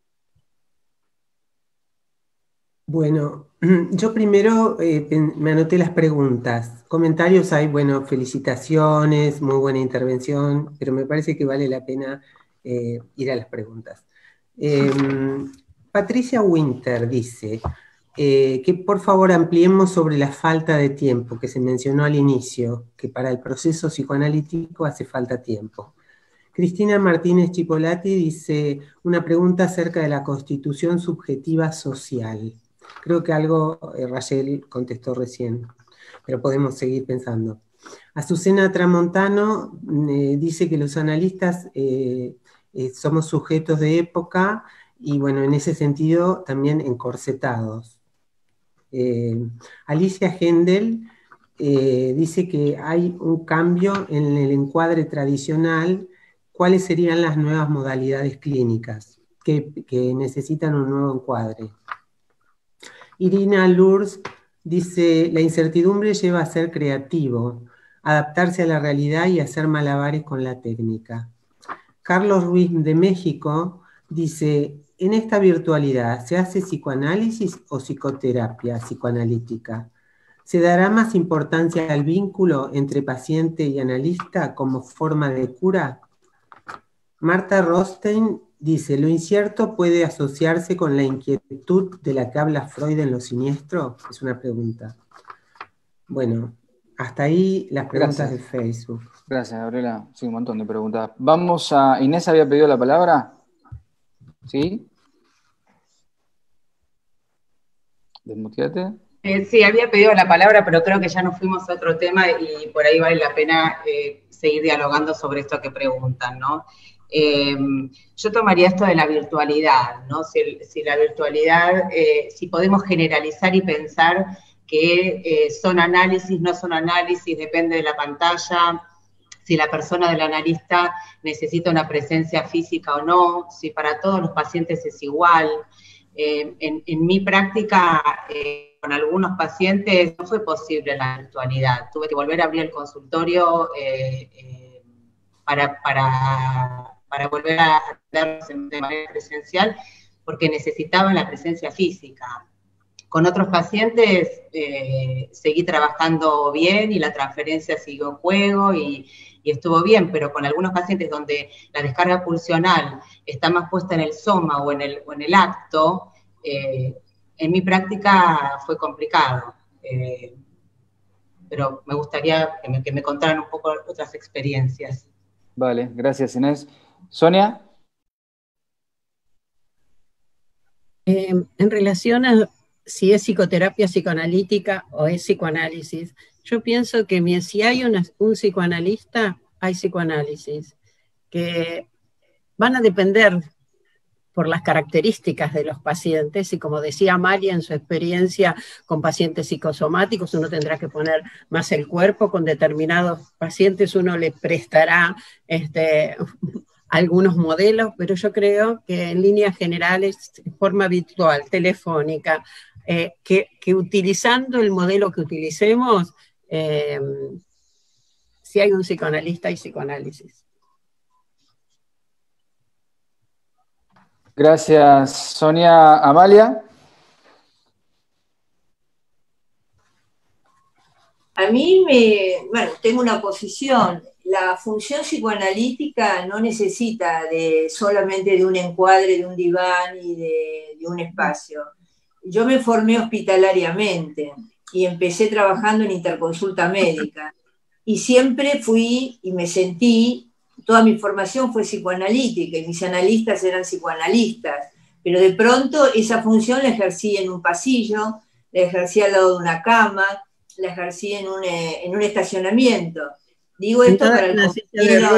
Bueno, yo primero eh, me anoté las preguntas. Comentarios hay, bueno, felicitaciones, muy buena intervención, pero me parece que vale la pena eh, ir a las preguntas. Eh, Patricia Winter dice eh, que por favor ampliemos sobre la falta de tiempo que se mencionó al inicio, que para el proceso psicoanalítico hace falta tiempo. Cristina Martínez Chipolati dice una pregunta acerca de la constitución subjetiva social. Creo que algo eh, Rachel contestó recién, pero podemos seguir pensando. Azucena Tramontano eh, dice que los analistas eh, eh, somos sujetos de época y, bueno, en ese sentido también encorsetados. Eh, Alicia Hendel eh, dice que hay un cambio en el encuadre tradicional. ¿Cuáles serían las nuevas modalidades clínicas que, que necesitan un nuevo encuadre? Irina Lurs dice, la incertidumbre lleva a ser creativo, adaptarse a la realidad y hacer malabares con la técnica. Carlos Ruiz de México dice, en esta virtualidad, ¿se hace psicoanálisis o psicoterapia psicoanalítica? ¿Se dará más importancia al vínculo entre paciente y analista como forma de cura? Marta Rostein dice, ¿lo incierto puede asociarse con la inquietud de la que habla Freud en Lo Siniestro? Es una pregunta. Bueno, hasta ahí las preguntas Gracias. de Facebook. Gracias, Gabriela. Sí, un montón de preguntas. Vamos a... Inés había pedido la palabra. ¿Sí? Desmuteate. Eh, sí, había pedido la palabra, pero creo que ya nos fuimos a otro tema y por ahí vale la pena eh, seguir dialogando sobre esto que preguntan, ¿no? Eh, yo tomaría esto de la virtualidad, ¿no? Si, si la virtualidad, eh, si podemos generalizar y pensar que eh, son análisis, no son análisis, depende de la pantalla, si la persona del analista necesita una presencia física o no, si para todos los pacientes es igual. Eh, en, en mi práctica, eh, con algunos pacientes no fue posible la virtualidad, tuve que volver a abrir el consultorio eh, eh, para... para para volver a atenderlos de manera presencial, porque necesitaban la presencia física. Con otros pacientes eh, seguí trabajando bien y la transferencia siguió en juego y, y estuvo bien, pero con algunos pacientes donde la descarga pulsional está más puesta en el soma o en el, o en el acto, eh, en mi práctica fue complicado. Eh, pero me gustaría que me, que me contaran un poco otras experiencias. Vale, gracias, Inés. Sonia. Eh, en relación a si es psicoterapia psicoanalítica o es psicoanálisis, yo pienso que si hay una, un psicoanalista, hay psicoanálisis, que van a depender por las características de los pacientes, y como decía Amalia en su experiencia con pacientes psicosomáticos, uno tendrá que poner más el cuerpo, con determinados pacientes uno le prestará este, algunos modelos, pero yo creo que en líneas generales, de forma virtual, telefónica, eh, que, que utilizando el modelo que utilicemos, eh, si hay un psicoanalista, hay psicoanálisis. Gracias, Sonia. Amalia. A mí me, bueno, tengo una posición. La función psicoanalítica no necesita de solamente de un encuadre, de un diván y de, de un espacio. Yo me formé hospitalariamente y empecé trabajando en interconsulta médica. Y siempre fui y me sentí, toda mi formación fue psicoanalítica y mis analistas eran psicoanalistas, pero de pronto esa función la ejercí en un pasillo, la ejercí al lado de una cama, la ejercí en un, eh, en un estacionamiento. Digo esto para el compañero...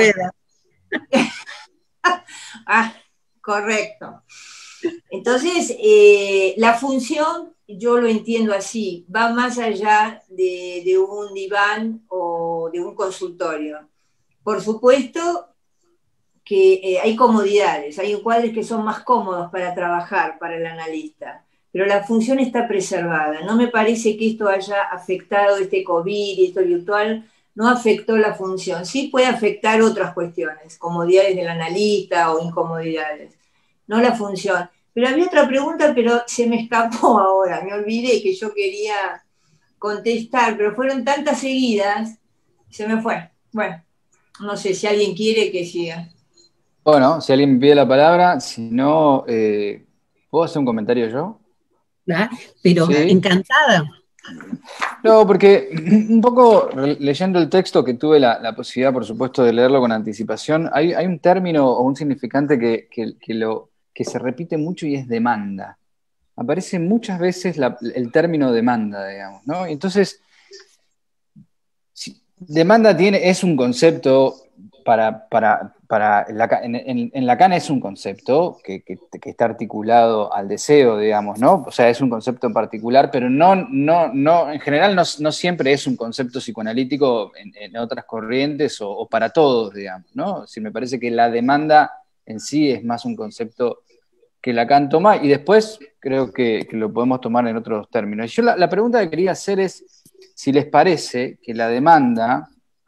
Ah, correcto. Entonces, eh, la función, yo lo entiendo así, va más allá de, de un diván o de un consultorio. Por supuesto que eh, hay comodidades, hay cuadros que son más cómodos para trabajar para el analista, pero la función está preservada. No me parece que esto haya afectado, este COVID y esto virtual, no afectó la función. Sí puede afectar otras cuestiones, comodidades del analista o incomodidades, no la función. Pero había otra pregunta, pero se me escapó ahora, me olvidé que yo quería contestar, pero fueron tantas seguidas, se me fue. Bueno, no sé si alguien quiere que siga. Bueno, si alguien me pide la palabra, si no, eh, ¿puedo hacer un comentario yo? ¿Ah? Pero ¿sí? Encantada. No, porque un poco leyendo el texto, que tuve la, la posibilidad, por supuesto, de leerlo con anticipación, hay, hay un término o un significante que, que, que, lo, que se repite mucho y es demanda. Aparece muchas veces la, el término demanda, digamos, ¿no? Entonces, si, demanda tiene, es un concepto para, para, para en, en, en Lacan es un concepto que, que, que está articulado al deseo, digamos, ¿no? O sea, es un concepto en particular, pero no, no, no, en general no, no siempre es un concepto psicoanalítico en, en otras corrientes o, o para todos, digamos, ¿no? Si me parece que la demanda en sí es más un concepto que Lacan toma, y después creo que, que lo podemos tomar en otros términos. Yo la, la pregunta que quería hacer es si les parece que la demanda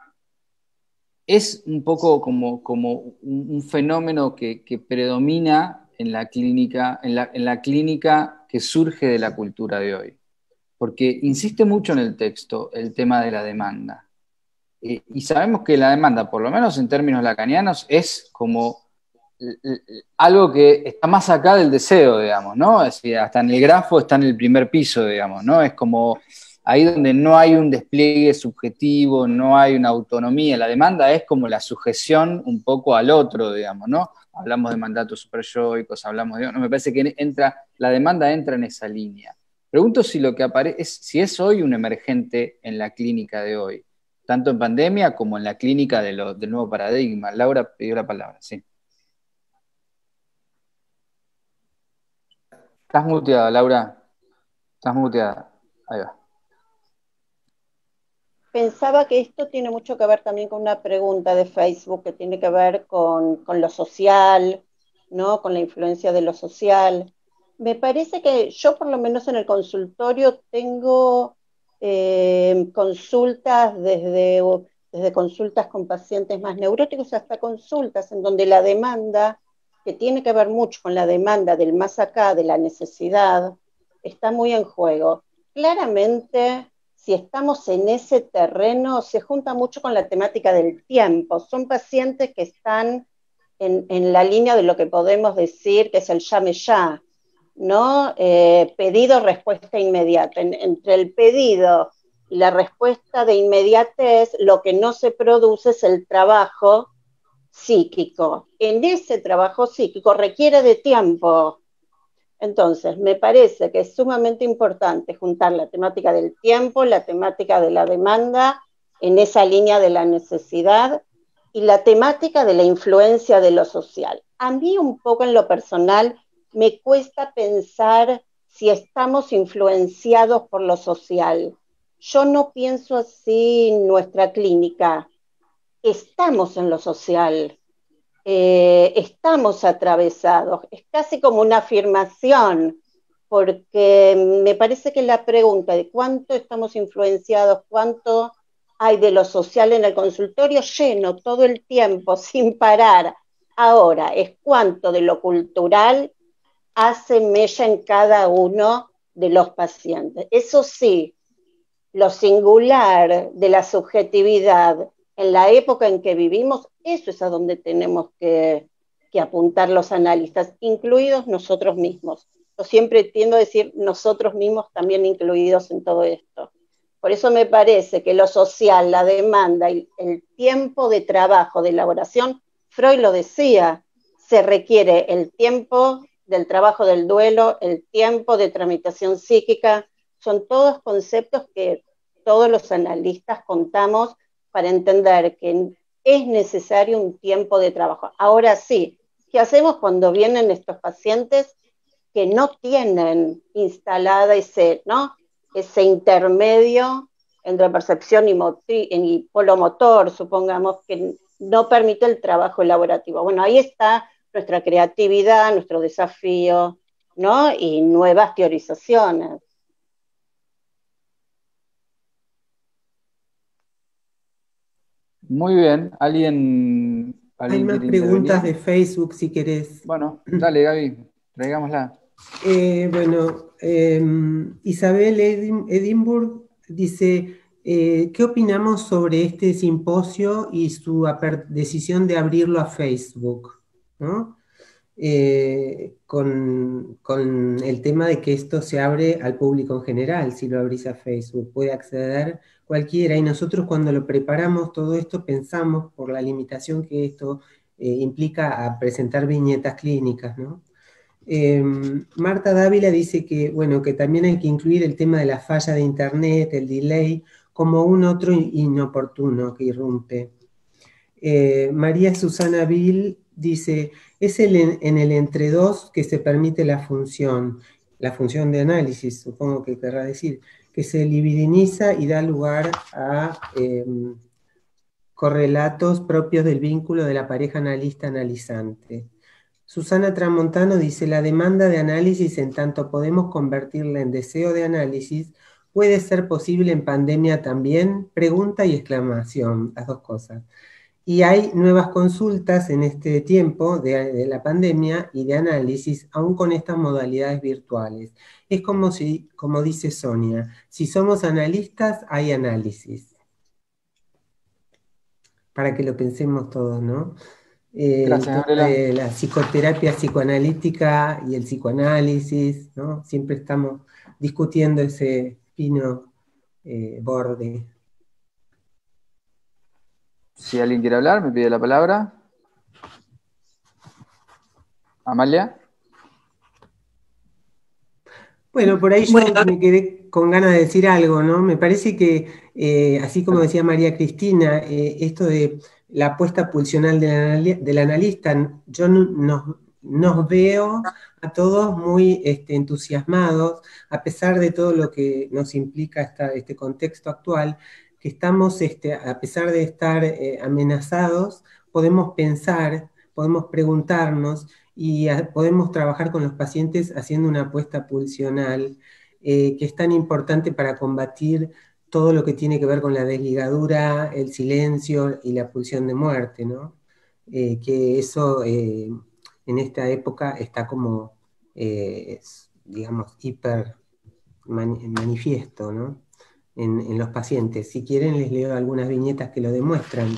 es un poco como, como un, un fenómeno que, que predomina en la clínica, en la, en la clínica que surge de la cultura de hoy. Porque insiste mucho en el texto el tema de la demanda. Eh, y sabemos que la demanda, por lo menos en términos lacanianos, es como algo que está más acá del deseo, digamos, ¿no? Es decir, hasta en el grafo está en el primer piso, digamos, ¿no? Es como ahí donde no hay un despliegue subjetivo, no hay una autonomía. La demanda es como la sujeción un poco al otro, digamos, ¿no? Hablamos de mandatos superyoicos, hablamos de... No, me parece que entra, la demanda entra en esa línea. Pregunto si lo que aparece, es, si es hoy un emergente en la clínica de hoy, tanto en pandemia como en la clínica de lo, del nuevo paradigma. Laura pidió la palabra, sí. Estás muteada, Laura. Estás muteada. Ahí va. Pensaba que esto tiene mucho que ver también con una pregunta de Facebook que tiene que ver con, con lo social, ¿no? Con la influencia de lo social. Me parece que yo, por lo menos en el consultorio, tengo eh, consultas desde, desde consultas con pacientes más neuróticos hasta consultas en donde la demanda, que tiene que ver mucho con la demanda del más acá, de la necesidad, está muy en juego. Claramente, si estamos en ese terreno, se junta mucho con la temática del tiempo. Son pacientes que están en, en la línea de lo que podemos decir que es el llame ya, ¿no? Eh, pedido, respuesta inmediata. En, entre el pedido y la respuesta de inmediatez, lo que no se produce es el trabajo psíquico. En ese trabajo psíquico requiere de tiempo. Entonces, me parece que es sumamente importante juntar la temática del tiempo, la temática de la demanda, en esa línea de la necesidad, y la temática de la influencia de lo social. A mí un poco en lo personal me cuesta pensar si estamos influenciados por lo social. Yo no pienso así en nuestra clínica. Estamos en lo social. Eh, estamos atravesados, es casi como una afirmación, porque me parece que la pregunta de cuánto estamos influenciados, cuánto hay de lo social en el consultorio lleno todo el tiempo, sin parar, ahora es cuánto de lo cultural hace mella en cada uno de los pacientes. Eso sí, lo singular de la subjetividad en la época en que vivimos, eso es a donde tenemos que, que apuntar los analistas, incluidos nosotros mismos. yo siempre tiendo a decir nosotros mismos también incluidos en todo esto. Por eso me parece que lo social, la demanda y el tiempo de trabajo, de elaboración, Freud lo decía, se requiere el tiempo del trabajo del duelo, el tiempo de tramitación psíquica, son todos conceptos que todos los analistas contamos para entender que es necesario un tiempo de trabajo. Ahora sí, ¿qué hacemos cuando vienen estos pacientes que no tienen instalada ese, ¿no? ese intermedio entre percepción y, motri- y polo motor, supongamos, que no permite el trabajo elaborativo? Bueno, ahí está nuestra creatividad, nuestro desafío, ¿no? Y nuevas teorizaciones. Muy bien. ¿Alguien, Hay alguien más quiere preguntas intervenir? de Facebook, si querés. Bueno, dale, Gaby, traigámosla. Eh, bueno, eh, Isabel Edim- Edinburgh dice, eh, ¿qué opinamos sobre este simposio y su aper- decisión de abrirlo a Facebook? ¿No? Eh, con, con el tema de que esto se abre al público en general, si lo abrís a Facebook, puede acceder cualquiera, y nosotros cuando lo preparamos todo esto pensamos por la limitación que esto eh, implica a presentar viñetas clínicas, ¿no? Eh, Marta Dávila dice que, bueno, que también hay que incluir el tema de la falla de internet, el delay, como un otro inoportuno que irrumpe. Eh, María Susana Vil dice, es el en, en el entre dos que se permite la función, la función de análisis, supongo que querrá decir, que se libidiniza y da lugar a eh, correlatos propios del vínculo de la pareja analista-analizante. Susana Tramontano dice, la demanda de análisis, en tanto podemos convertirla en deseo de análisis, ¿puede ser posible en pandemia también? Pregunta y exclamación, las dos cosas. Y hay nuevas consultas en este tiempo de, de la pandemia y de análisis, aún con estas modalidades virtuales. Es como, si, como dice Sonia, si somos analistas, hay análisis. Para que lo pensemos todos, ¿no? Eh, Gracias, el tema Gabriela. de la psicoterapia psicoanalítica y el psicoanálisis, ¿no? Siempre estamos discutiendo ese fino eh, borde. Si alguien quiere hablar, me pide la palabra. Amalia. Bueno, por ahí yo Bueno, me quedé con ganas de decir algo, ¿no? Me parece que, eh, así como decía María Cristina, eh, esto de la apuesta pulsional del, anali- del analista, yo no- nos, nos veo a todos muy este, entusiasmados, a pesar de todo lo que nos implica esta, este contexto actual, que estamos, este, a pesar de estar eh, amenazados, podemos pensar, podemos preguntarnos, y a, podemos trabajar con los pacientes haciendo una apuesta pulsional eh, que es tan importante para combatir todo lo que tiene que ver con la desligadura, el silencio y la pulsión de muerte, ¿no? Eh, que eso eh, en esta época está como, eh, digamos, hiper man, manifiesto, ¿no? En, en los pacientes. Si quieren les leo algunas viñetas que lo demuestran.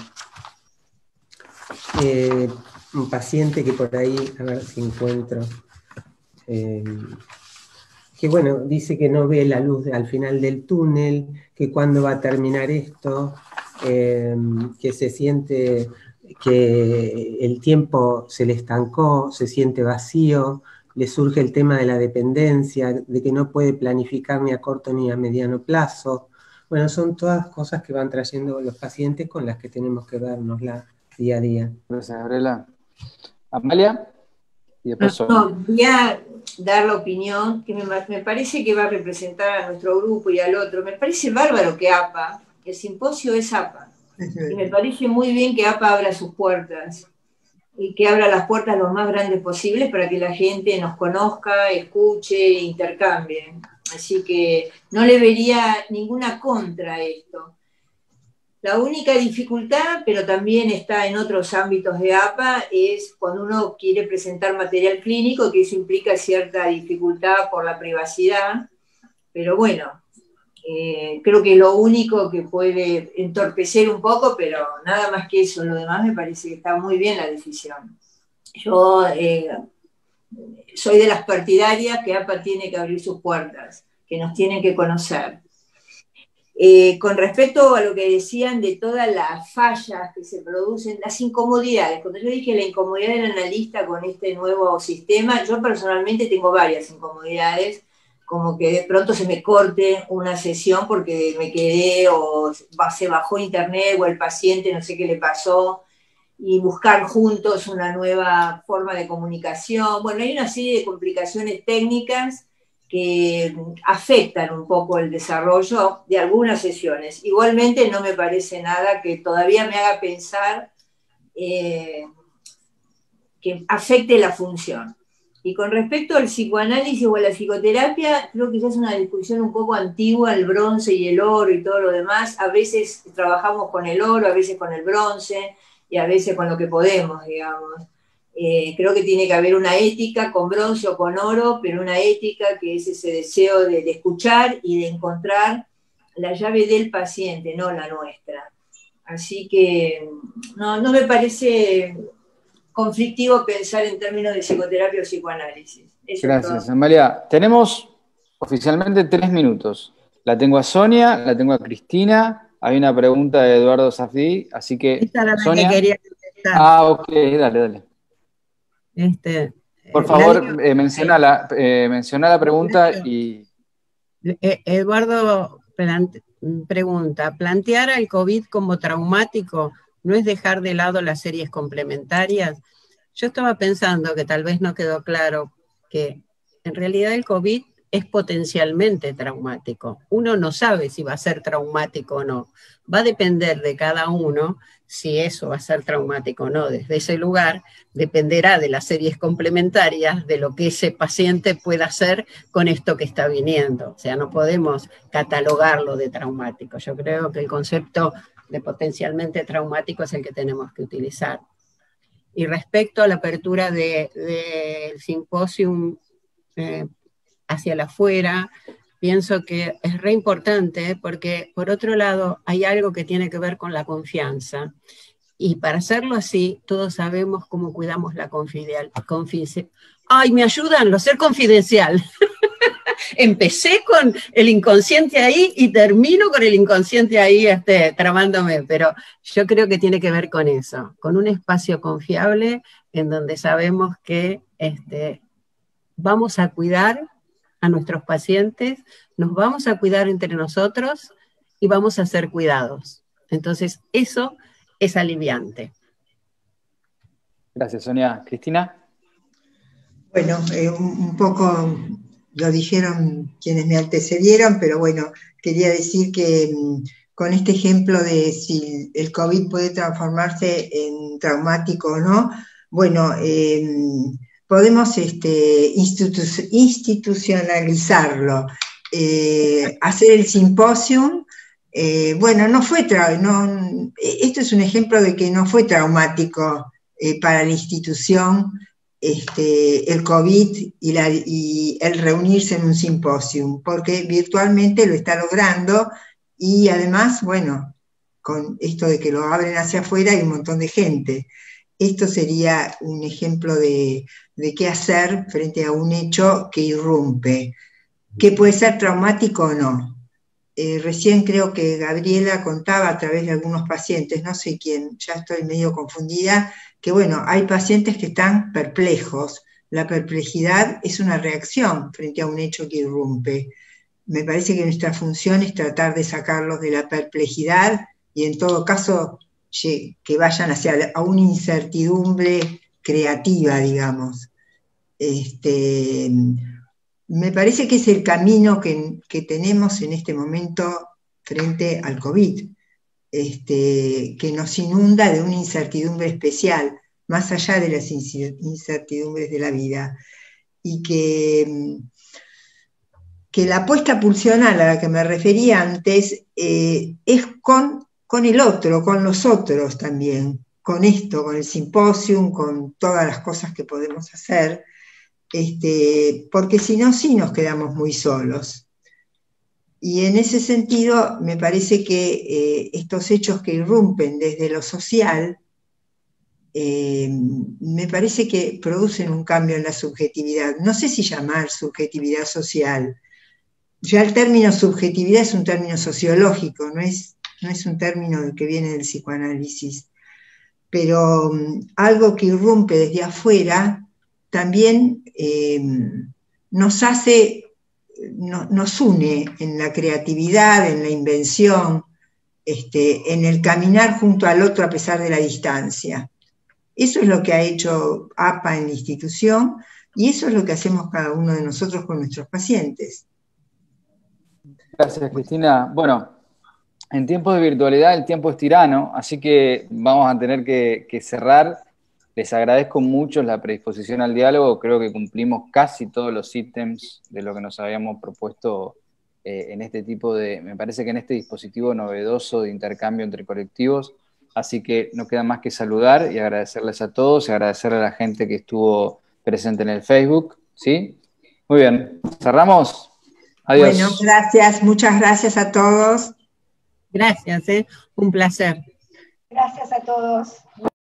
Eh, un paciente que por ahí, a ver si encuentro, eh, que bueno, dice que no ve la luz al final del túnel, que cuándo va a terminar esto, eh, que se siente que el tiempo se le estancó, se siente vacío, le surge el tema de la dependencia, de que no puede planificar ni a corto ni a mediano plazo. Bueno, son todas cosas que van trayendo los pacientes con las que tenemos que vernosla día a día. Gracias, Gabriela. Amalia, y después Sonia. No, voy a dar la opinión que me, me parece que va a representar a nuestro grupo y al otro. Me parece bárbaro que A P A, el simposio es A P A, y me parece muy bien que A P A abra sus puertas y que abra las puertas lo más grandes posibles para que la gente nos conozca, escuche, intercambie. Así que no le vería ninguna contra a esto. La única dificultad, pero también está en otros ámbitos de A P A, es cuando uno quiere presentar material clínico, que eso implica cierta dificultad por la privacidad, pero bueno, eh, creo que es lo único que puede entorpecer un poco, pero nada más que eso, lo demás me parece que está muy bien la decisión. Yo eh, soy de las partidarias que A P A tiene que abrir sus puertas, que nos tienen que conocer. Eh, con respecto a lo que decían de todas las fallas que se producen, las incomodidades, cuando yo dije la incomodidad del analista con este nuevo sistema, yo personalmente tengo varias incomodidades, como que de pronto se me corte una sesión porque me quedé o se bajó internet o el paciente no sé qué le pasó, y buscar juntos una nueva forma de comunicación. Bueno, hay una serie de complicaciones técnicas que afectan un poco el desarrollo de algunas sesiones. Igualmente no me parece nada que todavía me haga pensar eh, que afecte la función. Y con respecto al psicoanálisis o a la psicoterapia, creo que ya es una discusión un poco antigua, el bronce y el oro y todo lo demás. A veces trabajamos con el oro, a veces con el bronce y a veces con lo que podemos, digamos. Eh, creo que tiene que haber una ética con bronce o con oro, pero una ética que es ese deseo de, de escuchar y de encontrar la llave del paciente, no la nuestra. Así que no, no me parece conflictivo pensar en términos de psicoterapia o psicoanálisis. Eso. Gracias, Amalia. Tenemos oficialmente tres minutos. La tengo a Sonia, la tengo a Cristina, hay una pregunta de Eduardo Safdí, así que, Esta era la Sonia. que quería contestar. Ah, ok, dale, dale. Este, Por favor, eh, menciona, la, eh, menciona la pregunta y... Eduardo plante, pregunta, ¿plantear al COVID como traumático no es dejar de lado las series complementarias? Yo estaba pensando que tal vez no quedó claro que en realidad el COVID es potencialmente traumático. Uno no sabe si va a ser traumático o no. Va a depender de cada uno si eso va a ser traumático o no. Desde ese lugar dependerá de las series complementarias, de lo que ese paciente pueda hacer con esto que está viniendo. O sea, no podemos catalogarlo de traumático. Yo creo que el concepto de potencialmente traumático es el que tenemos que utilizar. Y respecto a la apertura del de, de simposium eh, hacia el afuera, pienso que es re importante porque, por otro lado, hay algo que tiene que ver con la confianza. Y para hacerlo así, todos sabemos cómo cuidamos la confidencialidad. ¡Ay, me ayudan! Lo ser confidencial. Empecé con el inconsciente ahí y termino con el inconsciente ahí este, tramándome, pero yo creo que tiene que ver con eso, con un espacio confiable en donde sabemos que este, vamos a cuidar a nuestros pacientes, nos vamos a cuidar entre nosotros y vamos a ser cuidados. Entonces, eso es aliviante. Gracias, Sonia. ¿Cristina? Bueno, eh, un, un poco lo dijeron quienes me antecedieron, pero bueno, quería decir que um, con este ejemplo de si el COVID puede transformarse en traumático o no, bueno, eh, podemos este, institu institucionalizarlo, eh, hacer el simposium. Eh, bueno, no fue no, esto es un ejemplo de que no fue traumático eh, para la institución este, el COVID y, la, y el reunirse en un simposium, porque virtualmente lo está logrando y además, bueno, con esto de que lo abren hacia afuera hay un montón de gente. Esto sería un ejemplo de, de qué hacer frente a un hecho que irrumpe, que puede ser traumático o no. Eh, recién creo que Gabriela contaba a través de algunos pacientes, no sé quién, ya estoy medio confundida, que bueno, hay pacientes que están perplejos. La perplejidad es una reacción frente a un hecho que irrumpe. Me parece que nuestra función es tratar de sacarlos de la perplejidad y en todo caso que vayan hacia a una incertidumbre creativa, digamos. Este, me parece que es el camino que, que tenemos en este momento frente al COVID, este, que nos inunda de una incertidumbre especial, más allá de las incertidumbres de la vida, y que, que la apuesta pulsional a la que me refería antes eh, es con, con el otro, con los otros también, con esto, con el simposium, con todas las cosas que podemos hacer, este, porque si no, sí nos quedamos muy solos. Y en ese sentido, me parece que eh, estos hechos que irrumpen desde lo social eh, me parece que producen un cambio en la subjetividad. No sé si llamar subjetividad social. Ya el término subjetividad es un término sociológico, no es, no es un término que viene del psicoanálisis. Pero um, algo que irrumpe desde afuera también eh, nos hace, no, nos une en la creatividad, en la invención, este, en el caminar junto al otro a pesar de la distancia. Eso es lo que ha hecho A P A en la institución y eso es lo que hacemos cada uno de nosotros con nuestros pacientes. Gracias, Cristina. Bueno, en tiempos de virtualidad el tiempo es tirano, así que vamos a tener que, que cerrar. Les agradezco mucho la predisposición al diálogo, creo que cumplimos casi todos los ítems de lo que nos habíamos propuesto eh, en este tipo de, me parece que en este dispositivo novedoso de intercambio entre colectivos, así que no queda más que saludar y agradecerles a todos y agradecerle a la gente que estuvo presente en el Facebook, ¿sí? Muy bien, ¿cerramos? Adiós. Bueno, gracias, muchas gracias a todos. Gracias, ¿eh? Un placer. Gracias a todos.